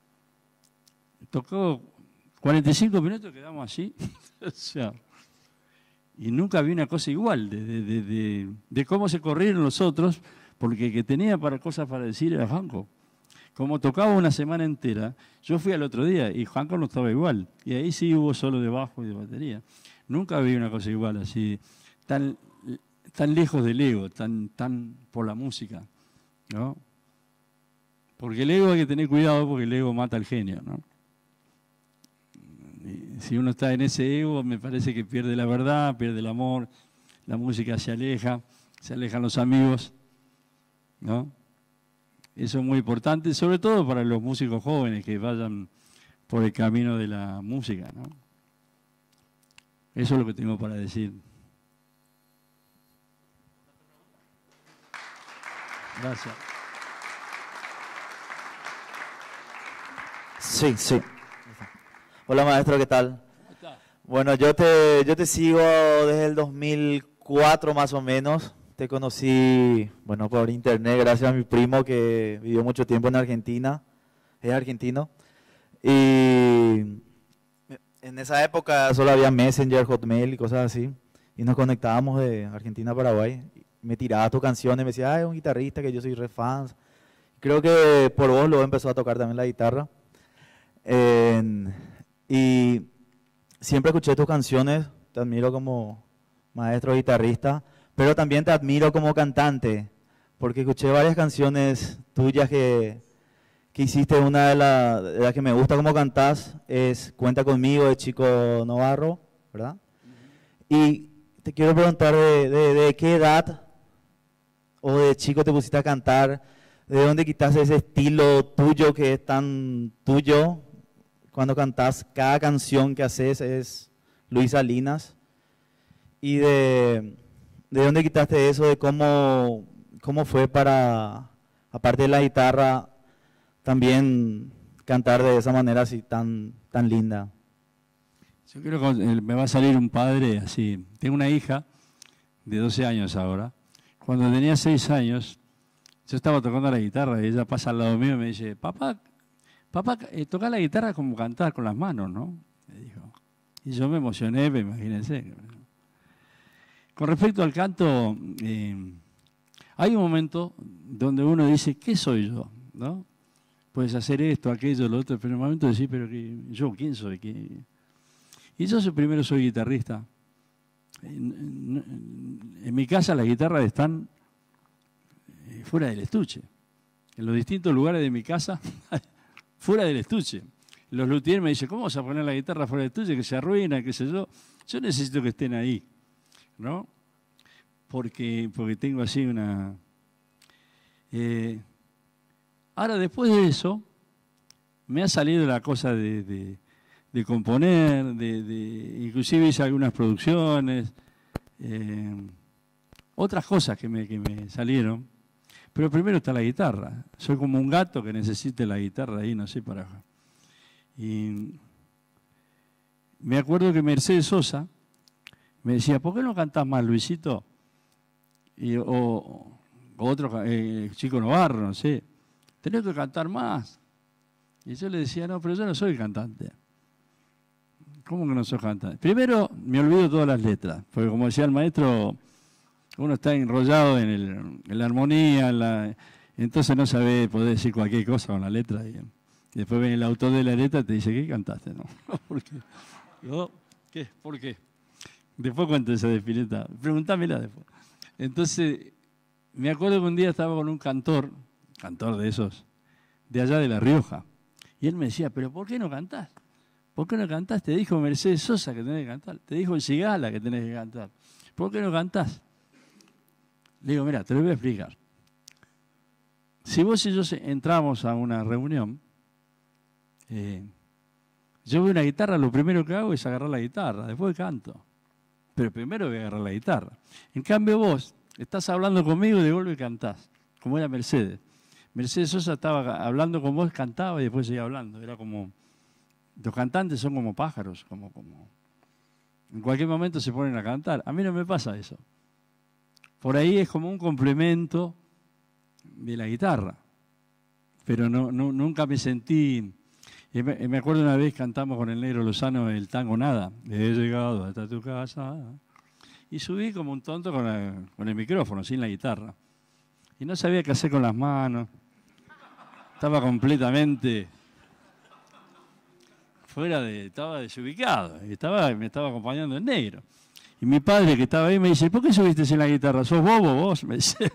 Tocó cuarenta y cinco minutos, quedamos así. O sea, y nunca vi una cosa igual de, de, de, de, de cómo se corrieron los otros, porque el que tenía para cosas para decir era Hancock. Como tocaba una semana entera, yo fui al otro día y Hancock no estaba igual. Y ahí sí hubo solo de bajo y de batería. Nunca vi una cosa igual así, tan, tan lejos del ego, tan, tan por la música, ¿no? Porque el ego hay que tener cuidado porque el ego mata al genio, ¿no? si uno está en ese ego, me parece que pierde la verdad, pierde el amor, la música se aleja, se alejan los amigos, ¿no? Eso es muy importante, sobre todo para los músicos jóvenes que vayan por el camino de la música, ¿no? Eso es lo que tengo para decir. Gracias. Sí, sí. Hola maestro, ¿qué tal? ¿Cómo está? Bueno, yo te, yo te sigo desde el dos mil cuatro más o menos. Te conocí, bueno, por internet gracias a mi primo que vivió mucho tiempo en Argentina, es argentino. Y en esa época solo había Messenger, Hotmail y cosas así. Y nos conectábamos de Argentina a Paraguay. Me tiraba tus canciones, me decía, ah, es un guitarrista que yo soy re fan. Creo que por vos luego empezó a tocar también la guitarra. Eh, y siempre escuché tus canciones, te admiro como maestro guitarrista, pero también te admiro como cantante, porque escuché varias canciones tuyas que, que hiciste. Una de, la, de las que me gusta cómo cantás es Cuenta Conmigo, de Chico Novarro, ¿verdad? Uh-huh. Y te quiero preguntar de, de, de qué edad o de chico te pusiste a cantar, de dónde quitaste ese estilo tuyo que es tan tuyo. Cuando cantás, cada canción que haces es Luis Salinas. Y de, de dónde quitaste eso, de cómo, cómo fue para, aparte de la guitarra, también cantar de esa manera así tan, tan linda. Yo creo que me va a salir un padre así. Tengo una hija de doce años ahora. Cuando tenía seis años, yo estaba tocando la guitarra y ella pasa al lado mío y me dice, papá, papá, eh, toca la guitarra como cantar con las manos, ¿no? Me dijo. Y yo me emocioné, me imagínense. Con respecto al canto, eh, hay un momento donde uno dice, ¿qué soy yo? ¿No? Puedes hacer esto, aquello, lo otro, pero en un momento decís, pero que, ¿yo quién soy? ¿Qué? Y yo primero soy guitarrista. En, en mi casa las guitarras están fuera del estuche. En los distintos lugares de mi casa, fuera del estuche. Los luthiers me dicen, ¿cómo vas a poner la guitarra fuera del estuche? Que se arruina, qué sé yo. Yo necesito que estén ahí, ¿no? Porque, porque tengo así una... Eh, ahora, después de eso, me ha salido la cosa de... de de componer, de, de, inclusive hice algunas producciones, eh, otras cosas que me, que me salieron, pero primero está la guitarra. Soy como un gato que necesita la guitarra ahí, no sé, para... Y me acuerdo que Mercedes Sosa me decía, ¿por qué no cantás más, Luisito? Y, o, o otro eh, Chico Novarro, no sé, tenés que cantar más. Y yo le decía, no, pero yo no soy cantante. ¿Cómo que no sos cantante? Primero, me olvido todas las letras, porque como decía el maestro, uno está enrollado en, el, en la armonía, en la, entonces no sabe poder decir cualquier cosa con la letra. Y, y después viene el autor de la letra y te dice, ¿qué cantaste? No, ¿por qué? ¿No? ¿Qué? ¿Por qué? Después cuento esa despileta, preguntámela después. Entonces, me acuerdo que un día estaba con un cantor, cantor de esos, de allá de La Rioja, y él me decía, ¿pero por qué no cantás? ¿Por qué no cantás? Te dijo Mercedes Sosa que tenés que cantar. Te dijo el Cigala que tenés que cantar. ¿Por qué no cantás? Le digo, mira, te lo voy a explicar. Si vos y yo entramos a una reunión, eh, yo veo una guitarra, lo primero que hago es agarrar la guitarra, después canto. Pero primero voy a agarrar la guitarra. En cambio vos estás hablando conmigo y de golpe cantás, como era Mercedes. Mercedes Sosa estaba hablando con vos, cantaba y después seguía hablando. Era como... Los cantantes son como pájaros, como, como en cualquier momento se ponen a cantar. A mí no me pasa eso. Por ahí es como un complemento de la guitarra. Pero no, no, nunca me sentí... Me, me acuerdo una vez cantamos con el Negro Lozano el tango Nada. He llegado hasta tu casa. Y subí como un tonto con, la, con el micrófono, sin la guitarra. Y no sabía qué hacer con las manos. Estaba completamente... fuera de, estaba desubicado, estaba, me estaba acompañando el Negro. Y mi padre que estaba ahí me dice, ¿por qué subiste sin la guitarra? ¿Sos bobo vos? Me dice.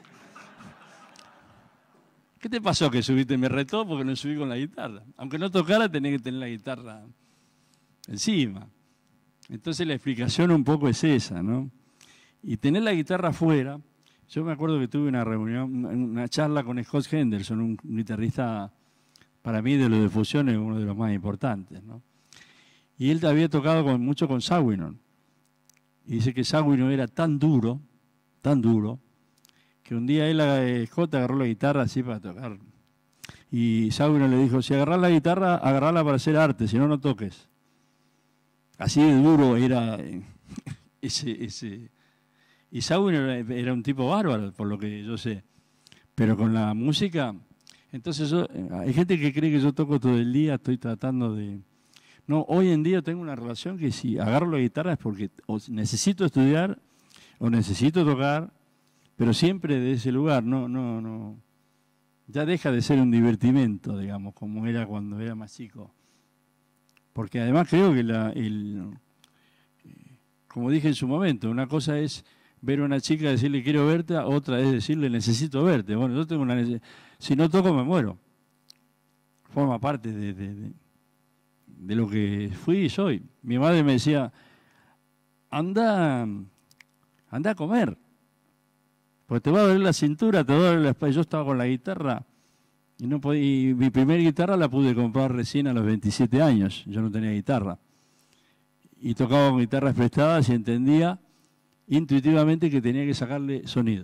¿Qué te pasó que subiste? Me retó porque no subí con la guitarra. Aunque no tocara, tenía que tener la guitarra encima. Entonces la explicación un poco es esa, ¿no? Y tener la guitarra afuera, yo me acuerdo que tuve una reunión, una charla con Scott Henderson, un guitarrista para mí de los de fusión es uno de los más importantes, ¿no? Y él había tocado con, mucho con Sawinon. Y dice que Sawinon era tan duro, tan duro, que un día él, Scott, agarró la guitarra así para tocar. Y Sawinon le dijo, si agarrás la guitarra, agarrala para hacer arte, si no, no toques. Así de duro era ese... ese y Sawinon era, era un tipo bárbaro, por lo que yo sé. Pero con la música... Entonces yo, hay gente que cree que yo toco todo el día, estoy tratando de... No, hoy en día tengo una relación que si agarro la guitarra es porque o necesito estudiar o necesito tocar, pero siempre de ese lugar, no, no, no. Ya deja de ser un divertimento, digamos, como era cuando era más chico. Porque además creo que la, el, como dije en su momento, una cosa es ver a una chica y decirle quiero verte, otra es decirle necesito verte. Bueno, yo tengo una necesidad. Si no toco me muero. Forma parte de, de, de, de lo que fui y soy. Mi madre me decía, anda, anda a comer, porque te va a doler la cintura, te va a doler la espalda. Yo estaba con la guitarra y, no podía, y mi primera guitarra la pude comprar recién a los veintisiete años. Yo no tenía guitarra. Y tocaba con guitarras prestadas y entendía intuitivamente que tenía que sacarle sonido.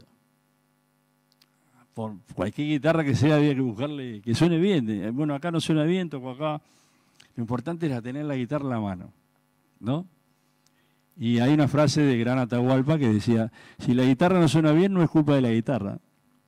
Por cualquier guitarra que sea había que buscarle que suene bien. Bueno, acá no suena bien, toco acá. Lo importante era tener la guitarra en la mano, ¿no? Y hay una frase de Gran Atahualpa que decía, si la guitarra no suena bien, no es culpa de la guitarra.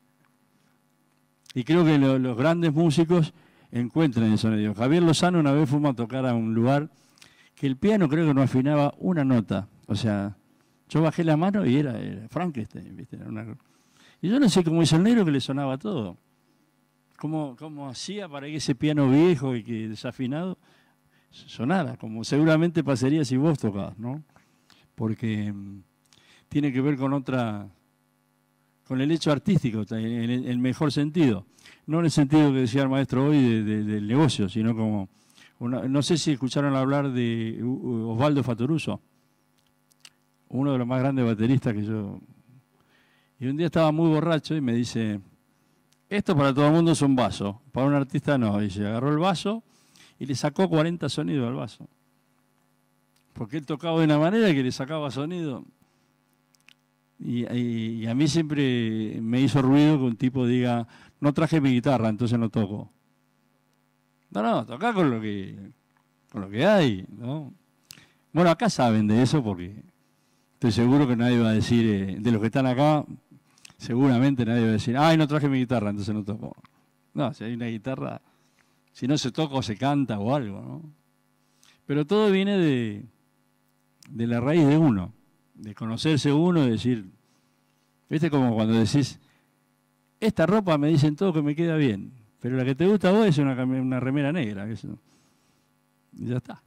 Y creo que lo, los grandes músicos encuentran el sonido. Javier Lozano una vez fuimos a tocar a un lugar que el piano creo que no afinaba una nota. O sea, yo bajé la mano y era, era Frankenstein, ¿viste? Era una... Y yo no sé cómo hizo el negro que le sonaba todo. ¿Cómo, cómo hacía para que ese piano viejo y que desafinado sonara? Como seguramente pasaría si vos tocabas, ¿no? Porque um, tiene que ver con otra, con el hecho artístico, en el, en el mejor sentido. No en el sentido que decía el maestro hoy de, de, del negocio, sino como, una, no sé si escucharon hablar de Osvaldo Fattoruso, uno de los más grandes bateristas que yo... Y un día estaba muy borracho y me dice, esto para todo el mundo es un vaso, para un artista no. Y se agarró el vaso y le sacó cuarenta sonidos al vaso. Porque él tocaba de una manera que le sacaba sonido. Y, y, y a mí siempre me hizo ruido que un tipo diga, no traje mi guitarra, entonces no toco. No, no, toca con lo que, con lo que hay, ¿no? Bueno, acá saben de eso porque estoy seguro que nadie va a decir, eh, de los que están acá, seguramente nadie va a decir, ay, no traje mi guitarra, entonces no toco. No, si hay una guitarra, si no se toca o se canta o algo, ¿no? Pero todo viene de, de la raíz de uno, de conocerse uno y decir, viste como cuando decís, esta ropa me dicen todo que me queda bien, pero la que te gusta a vos es una, una remera negra. Eso. Y ya está.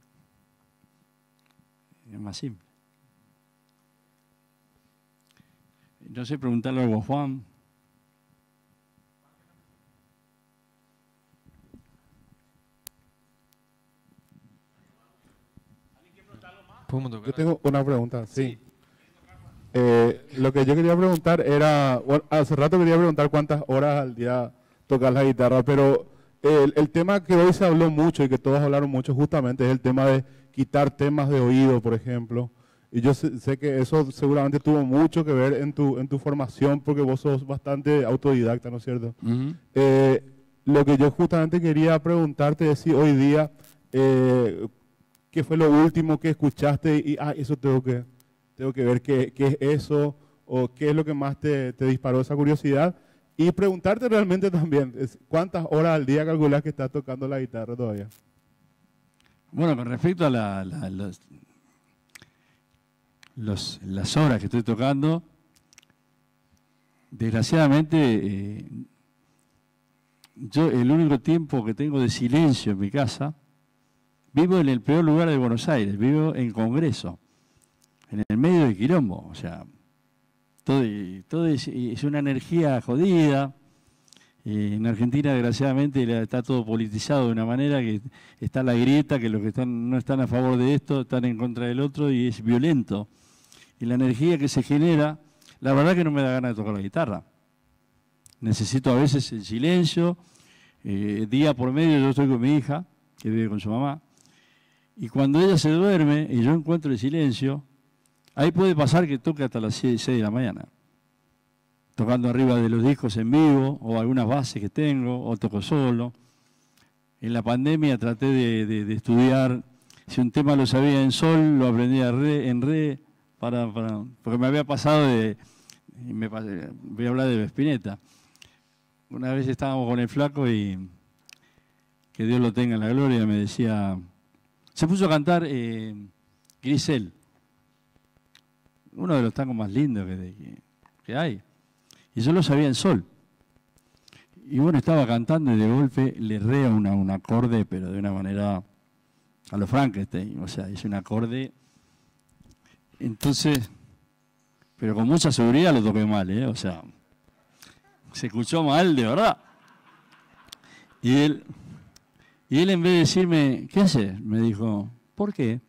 Es más simple. No sé, preguntarle algo a Juan. Yo tengo una pregunta, sí. Eh, lo que yo quería preguntar era, bueno, hace rato quería preguntar cuántas horas al día tocas la guitarra, pero el, el tema que hoy se habló mucho y que todos hablaron mucho justamente es el tema de quitar temas de oído, por ejemplo. Y yo sé, sé que eso seguramente tuvo mucho que ver en tu, en tu formación, porque vos sos bastante autodidacta, ¿no es cierto? Uh-huh. eh, lo que yo justamente quería preguntarte es si hoy día, eh, ¿qué fue lo último que escuchaste? Y, ah, eso tengo que, tengo que ver qué, qué es eso, o qué es lo que más te, te disparó esa curiosidad. Y preguntarte realmente también, ¿cuántas horas al día calculás que estás tocando la guitarra todavía? Bueno, con respecto a la, la, los, los, las horas que estoy tocando, desgraciadamente, eh, yo el único tiempo que tengo de silencio en mi casa, vivo en el peor lugar de Buenos Aires, vivo en Congreso, en el medio de quilombo, o sea, todo, todo es, es una energía jodida, Eh, en Argentina, desgraciadamente, está todo politizado de una manera que está la grieta, que los que están, no están a favor de esto están en contra del otro y es violento. Y la energía que se genera, la verdad que no me da ganas de tocar la guitarra. Necesito a veces el silencio, eh, día por medio yo estoy con mi hija, que vive con su mamá, y cuando ella se duerme y yo encuentro el silencio, ahí puede pasar que toque hasta las seis de la mañana. Tocando arriba de los discos en vivo, o algunas bases que tengo, o toco solo. En la pandemia traté de, de, de estudiar, si un tema lo sabía en sol, lo aprendí a re, en re, para, para, porque me había pasado de, me, voy a hablar de Spinetta. Una vez estábamos con el flaco y, que Dios lo tenga en la gloria, me decía, se puso a cantar eh, Grisel, uno de los tangos más lindos que, que, que hay. Y yo lo sabía en sol. Y bueno, estaba cantando y de golpe le rea una, un acorde, pero de una manera a lo Frankenstein. O sea, hice un acorde. Entonces, pero con mucha seguridad lo toqué mal, ¿eh? O sea, se escuchó mal de verdad. Y él, y él en vez de decirme, ¿qué haces? Me dijo, ¿por qué?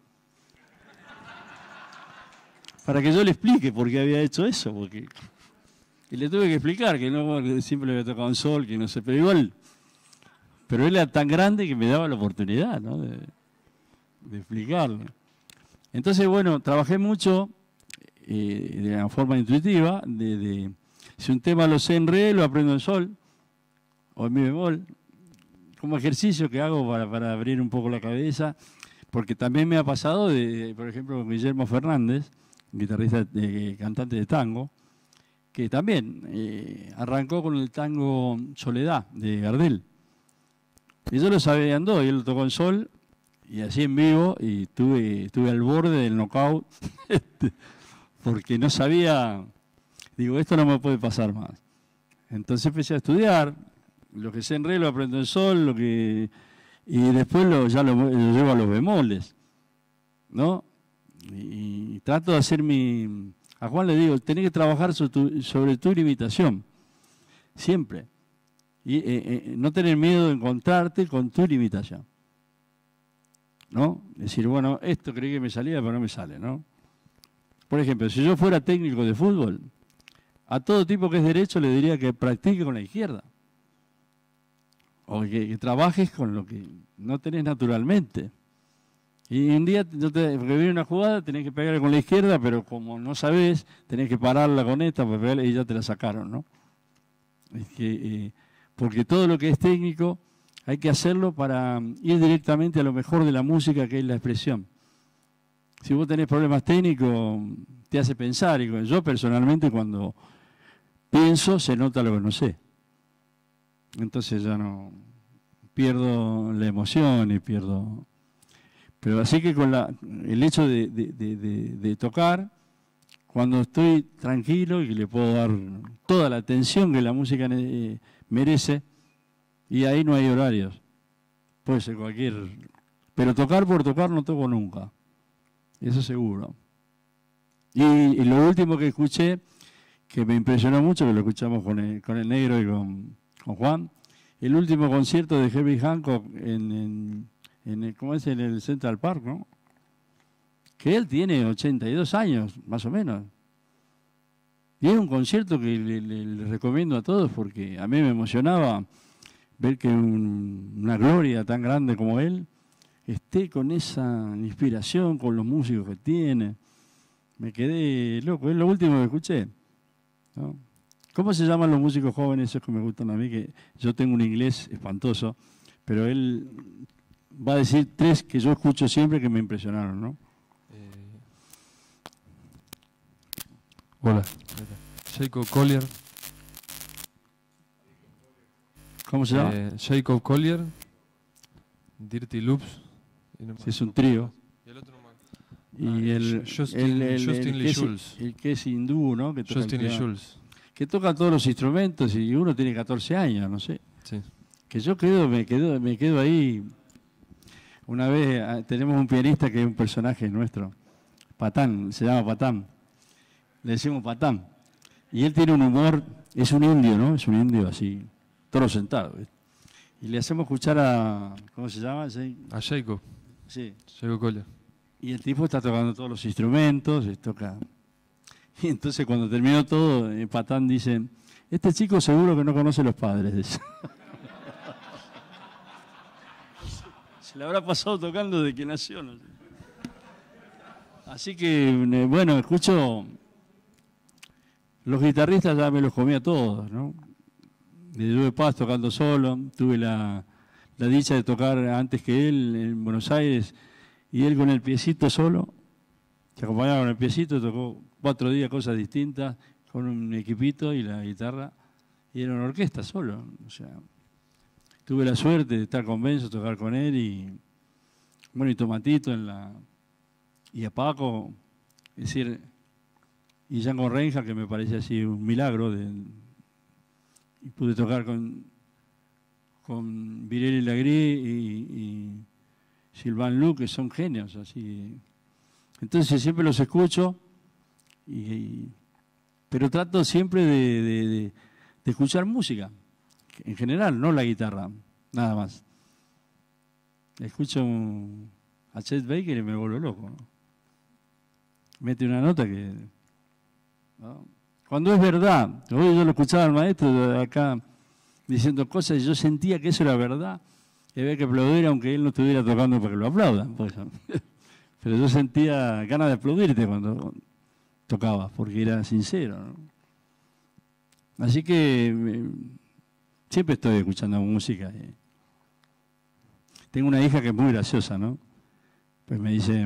Para que yo le explique por qué había hecho eso, porque... Y le tuve que explicar que no, que siempre le había tocado un sol, que no sé, pero igual. Pero él era tan grande que me daba la oportunidad, ¿no? de, de explicarle. Entonces, bueno, trabajé mucho eh, de una forma intuitiva. De, de, si un tema lo sé en re, lo aprendo en sol o en mi bemol. Como ejercicio que hago para, para abrir un poco la cabeza. Porque también me ha pasado, de, por ejemplo, con Guillermo Fernández, guitarrista, de, cantante de tango, que también eh, arrancó con el tango Soledad, de Gardel. Y yo lo sabía en do, y él lo tocó en sol, y así en vivo, y estuve, estuve al borde del knockout, porque no sabía, digo, esto no me puede pasar más. Entonces empecé a estudiar, lo que sé en re lo aprendo en sol, lo que, y después lo, ya lo, lo llevo a los bemoles, ¿no? Y, y trato de hacer mi... A Juan le digo, tenés que trabajar sobre tu, sobre tu limitación, siempre. Y eh, eh, no tener miedo de encontrarte con tu limitación. ¿No? Decir, bueno, esto creí que me salía, pero no me sale, ¿no? Por ejemplo, si yo fuera técnico de fútbol, a todo tipo que es derecho le diría que practique con la izquierda. O que, que trabajes con lo que no tenés naturalmente. Y un día, porque viene una jugada, tenés que pegarle con la izquierda, pero como no sabés, tenés que pararla con esta para pegarle, y ya te la sacaron, ¿no? Es que, eh, porque todo lo que es técnico hay que hacerlo para ir directamente a lo mejor de la música, que es la expresión. Si vos tenés problemas técnicos, te hace pensar. Y yo personalmente cuando pienso, se nota lo que no sé. Entonces ya no pierdo la emoción y pierdo... Pero así que con la, el hecho de, de, de, de, de tocar, cuando estoy tranquilo y que le puedo dar toda la atención que la música eh, merece, y ahí no hay horarios. Puede ser cualquier... Pero tocar por tocar no toco nunca. Eso seguro. Y, y lo último que escuché, que me impresionó mucho, que lo escuchamos con el, con el negro y con, con Juan, el último concierto de Herbie Hancock en... en En el, ¿cómo es? En el Central Park, ¿no? Que él tiene ochenta y dos años, más o menos. Y es un concierto que le, le, le recomiendo a todos porque a mí me emocionaba ver que un, una gloria tan grande como él esté con esa inspiración, con los músicos que tiene. Me quedé loco, es lo último que escuché, ¿no? ¿Cómo se llaman los músicos jóvenes esos que me gustan a mí? Que yo tengo un inglés espantoso, pero él... va a decir tres que yo escucho siempre que me impresionaron, ¿no? Eh, hola. Jacob Collier. ¿Cómo se llama? Eh, Jacob Collier. Dirty Loops. Y no sí, es un trío. Y el otro más. Y ah, el, Justin, el, el, Justin el, Lee el, Schulz. el que es hindú, ¿no? Que toca Justin Lee Schulz. Que toca todos los instrumentos y uno tiene catorce años, no sé. Sí. Que yo quedo, me quedo, me quedo ahí. Una vez tenemos un pianista que es un personaje nuestro, Patán, se llama Patán, le decimos Patán, y él tiene un humor, es un indio, ¿no? Es un indio así, todos sentados. ¿Viste? Y le hacemos escuchar a, ¿cómo se llama? ¿Sí? A Jacob. Sí. Jacob Colla. Y el tipo está tocando todos los instrumentos, y toca. Y entonces cuando terminó todo, eh, Patán dice, este chico seguro que no conoce a los padres. Dice. Se le habrá pasado tocando desde que nació. No sé. Así que, eh, bueno, escucho, los guitarristas ya me los comía todos, ¿no? De Joe Paz tocando solo, tuve la, la dicha de tocar antes que él en Buenos Aires, y él con el piecito solo, se acompañaba con el piecito, tocó cuatro días cosas distintas, con un equipito y la guitarra, y era una orquesta solo. O sea, tuve la suerte de estar con Benzo, tocar con él, y bueno, y Tomatito en la... y a Paco, es decir, y Django Reinhardt, que me parece así un milagro, de, y pude tocar con, con Virelli Lagrí y, y Sylvain Luc, que son genios, así. Entonces siempre los escucho, y, y, pero trato siempre de, de, de, de escuchar música, en general, no la guitarra, nada más. Escucho a Chet Baker y me vuelvo loco, ¿no? Mete una nota que... ¿no? Cuando es verdad, hoy yo lo escuchaba al maestro de acá diciendo cosas y yo sentía que eso era verdad, y había que aplaudir aunque él no estuviera tocando para que lo aplaudan. Pues, pero yo sentía ganas de aplaudirte cuando tocabas, porque era sincero, ¿no? Así que eh, siempre estoy escuchando música. Eh. Tengo una hija que es muy graciosa, ¿no? Pues me dice...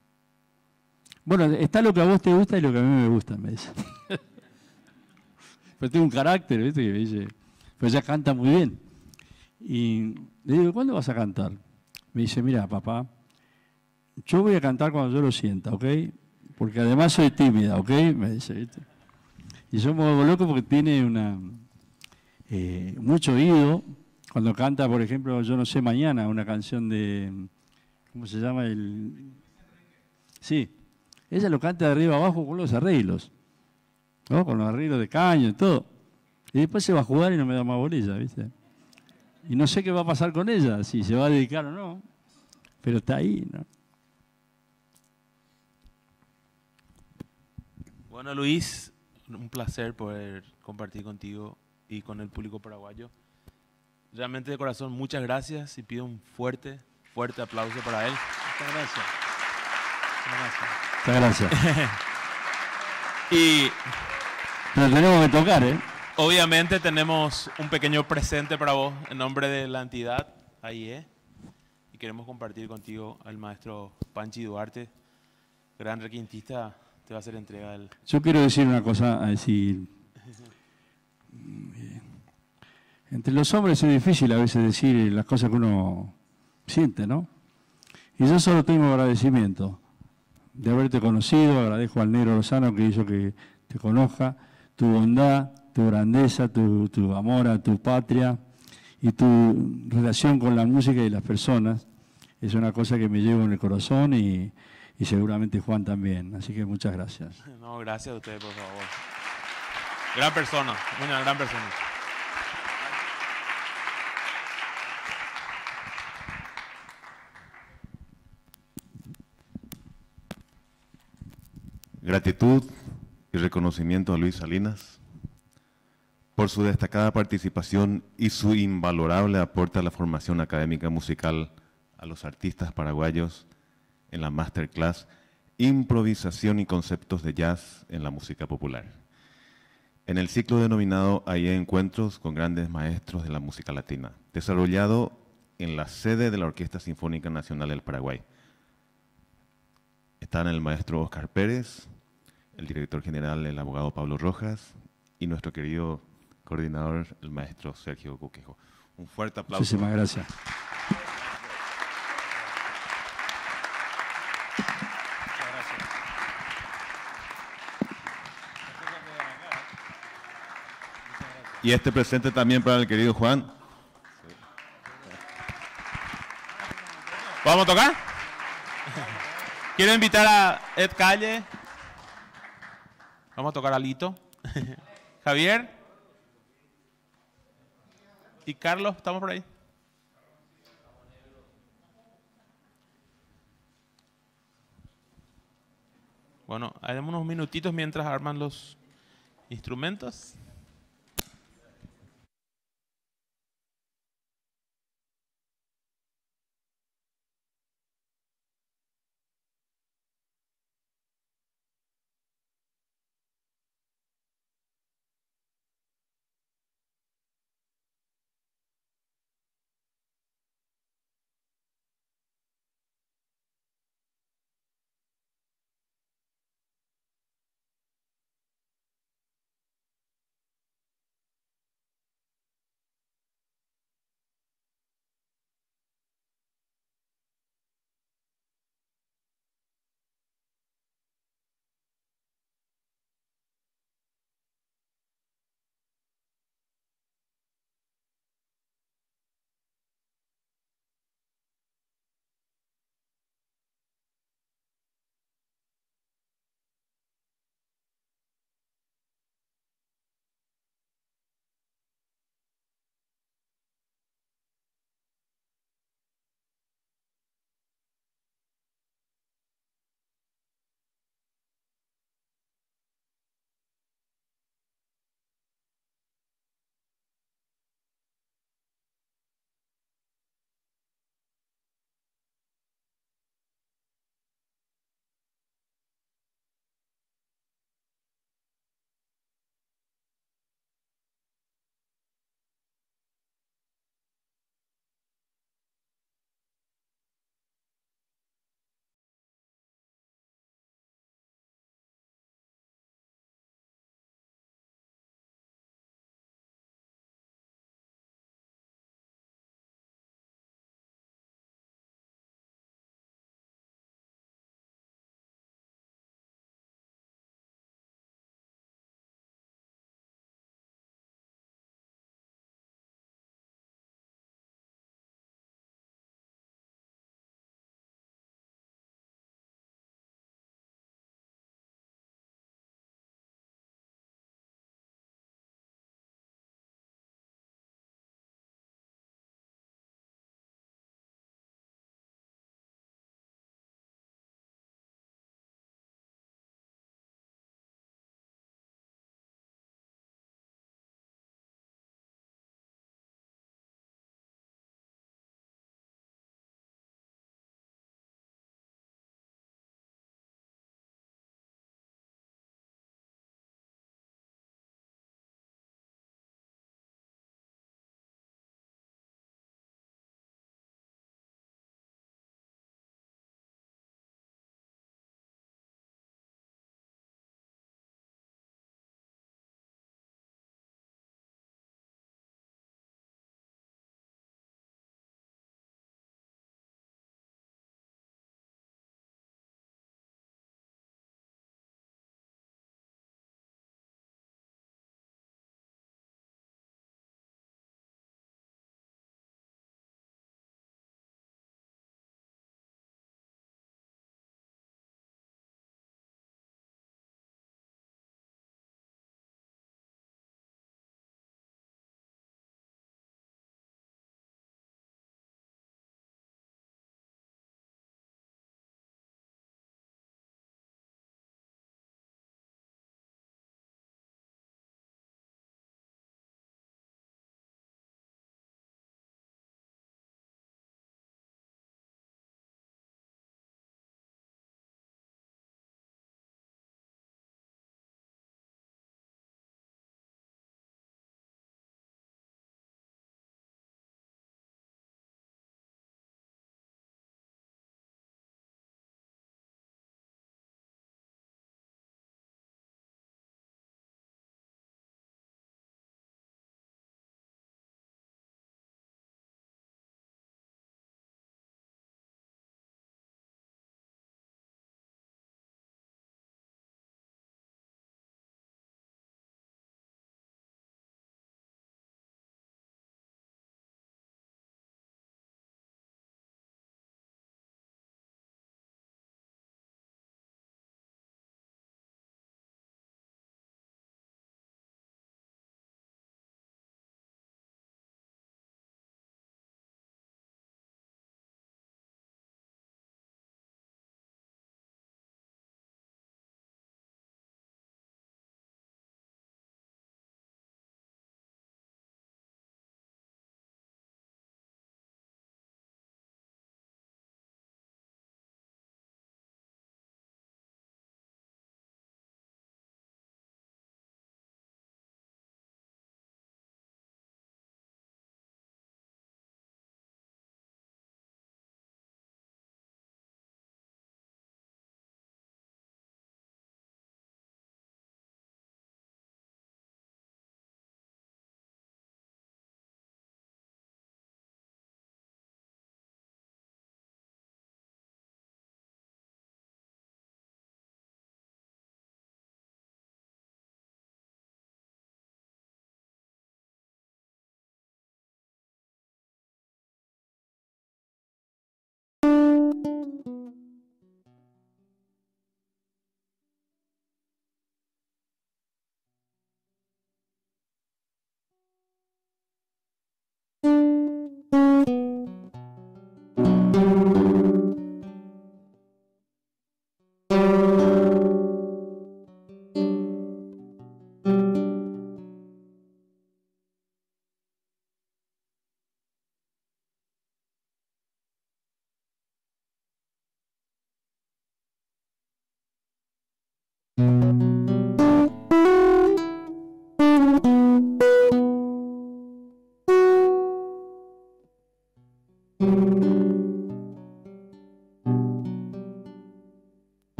Bueno, está lo que a vos te gusta y lo que a mí me gusta, me dice. Pero tengo un carácter, ¿viste? Que me dice, pues ella canta muy bien. Y le digo, ¿cuándo vas a cantar? Me dice, mira, papá, yo voy a cantar cuando yo lo sienta, ¿ok? Porque además soy tímida, ¿ok? Me dice, ¿viste? Y yo me vuelvo loco porque tiene una eh, mucho oído. Cuando canta, por ejemplo, Yo no sé mañana, una canción de, ¿cómo se llama? El... Sí. Ella lo canta de arriba abajo con los arreglos, ¿no? Con los arreglos de caño y todo. Y después se va a jugar y no me da más bolilla, ¿viste? Y no sé qué va a pasar con ella, si se va a dedicar o no, pero está ahí, ¿no? Bueno, Luis, un placer poder compartir contigo y con el público paraguayo. Realmente de corazón, muchas gracias y pido un fuerte, fuerte aplauso para él. Muchas gracias. Muchas gracias. Muchas gracias. Y pero tenemos que tocar, ¿eh? Obviamente tenemos un pequeño presente para vos en nombre de la entidad A I E y queremos compartir contigo al maestro Panchi Duarte, gran requintista, te va a hacer entrega del... Yo quiero decir una cosa, a decir, entre los hombres es difícil a veces decir las cosas que uno siente, ¿no? Y yo solo tengo agradecimiento de haberte conocido, agradezco al negro Lozano que hizo que te conozca, tu bondad, tu grandeza, tu, tu amor a tu patria y tu relación con la música y las personas. Es una cosa que me llevo en el corazón y, y seguramente Juan también. Así que muchas gracias. No, gracias a ustedes, por favor. Gran persona, una gran persona. Gratitud y reconocimiento a Luis Salinas por su destacada participación y su invalorable aporte a la formación académica musical a los artistas paraguayos en la Masterclass Improvisación y Conceptos de Jazz en la Música Popular. En el ciclo denominado A I E Encuentros con Grandes Maestros de la Música Latina, desarrollado en la sede de la Orquesta Sinfónica Nacional del Paraguay. Están el maestro Oscar Pérez, el director general, el abogado Pablo Rojas, y nuestro querido coordinador, el maestro Sergio Coquejo. Un fuerte aplauso. Muchísimas gracias. Y este presente también para el querido Juan. ¿Vamos a tocar? Quiero invitar a Ed Calle. Vamos a tocar a Lito. Javier. ¿Y Carlos, estamos por ahí? Bueno, haremos unos minutitos mientras arman los instrumentos.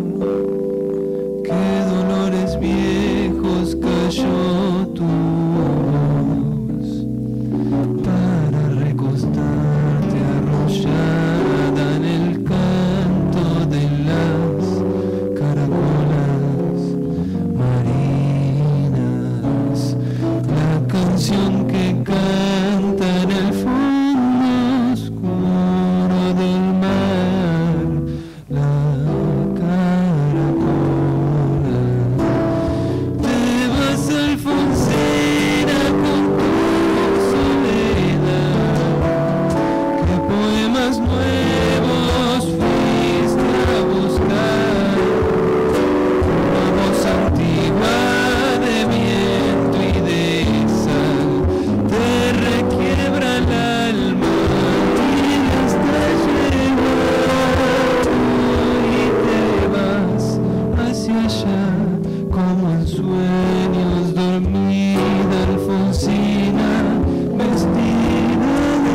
qué dolores viejos cayó tu voz para recostarte arrollada en el canto de las caracolas marinas, la canción que canta en el fondo oscuro del mar, la caracola. Te vas, Alfonsina, con tu soledad, qué poemas nuevos fuiste a buscar, una voz antigua de viento y de sal, te requiebra el alma y la está llevando, y te vas hacia allá como en sueños, dormida Alfonsina, vestida de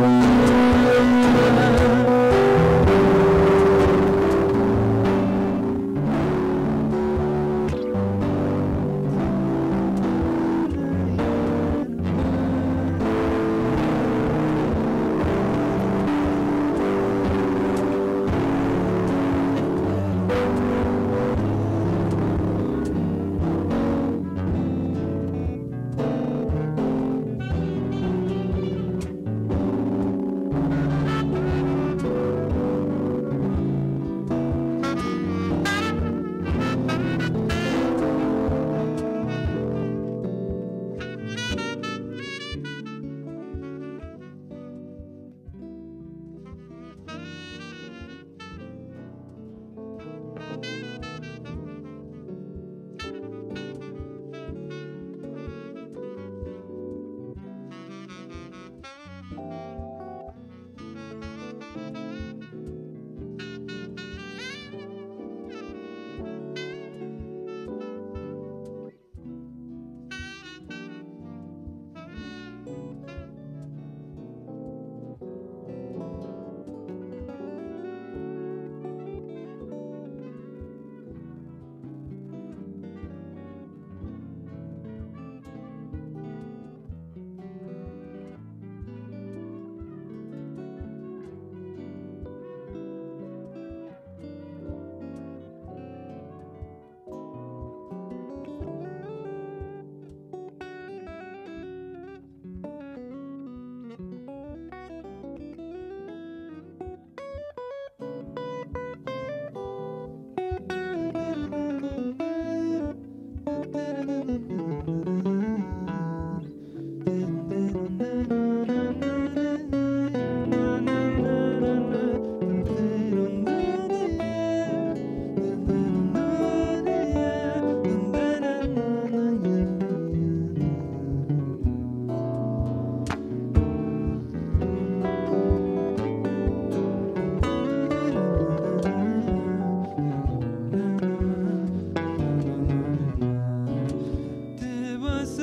Te vas,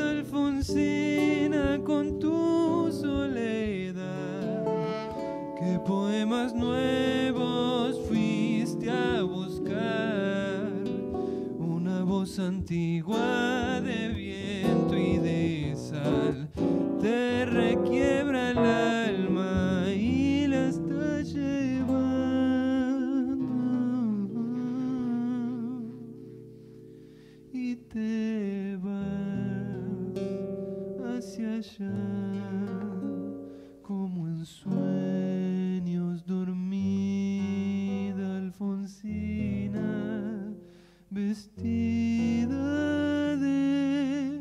Alfonsina, con tu soledad, qué poemas nuevos fuiste a buscar, una voz antigua de viento y de sal, te requiebra el alma y la está llevando, y te vas hacia allá como en sueños, dormida Alfonsina, vestida de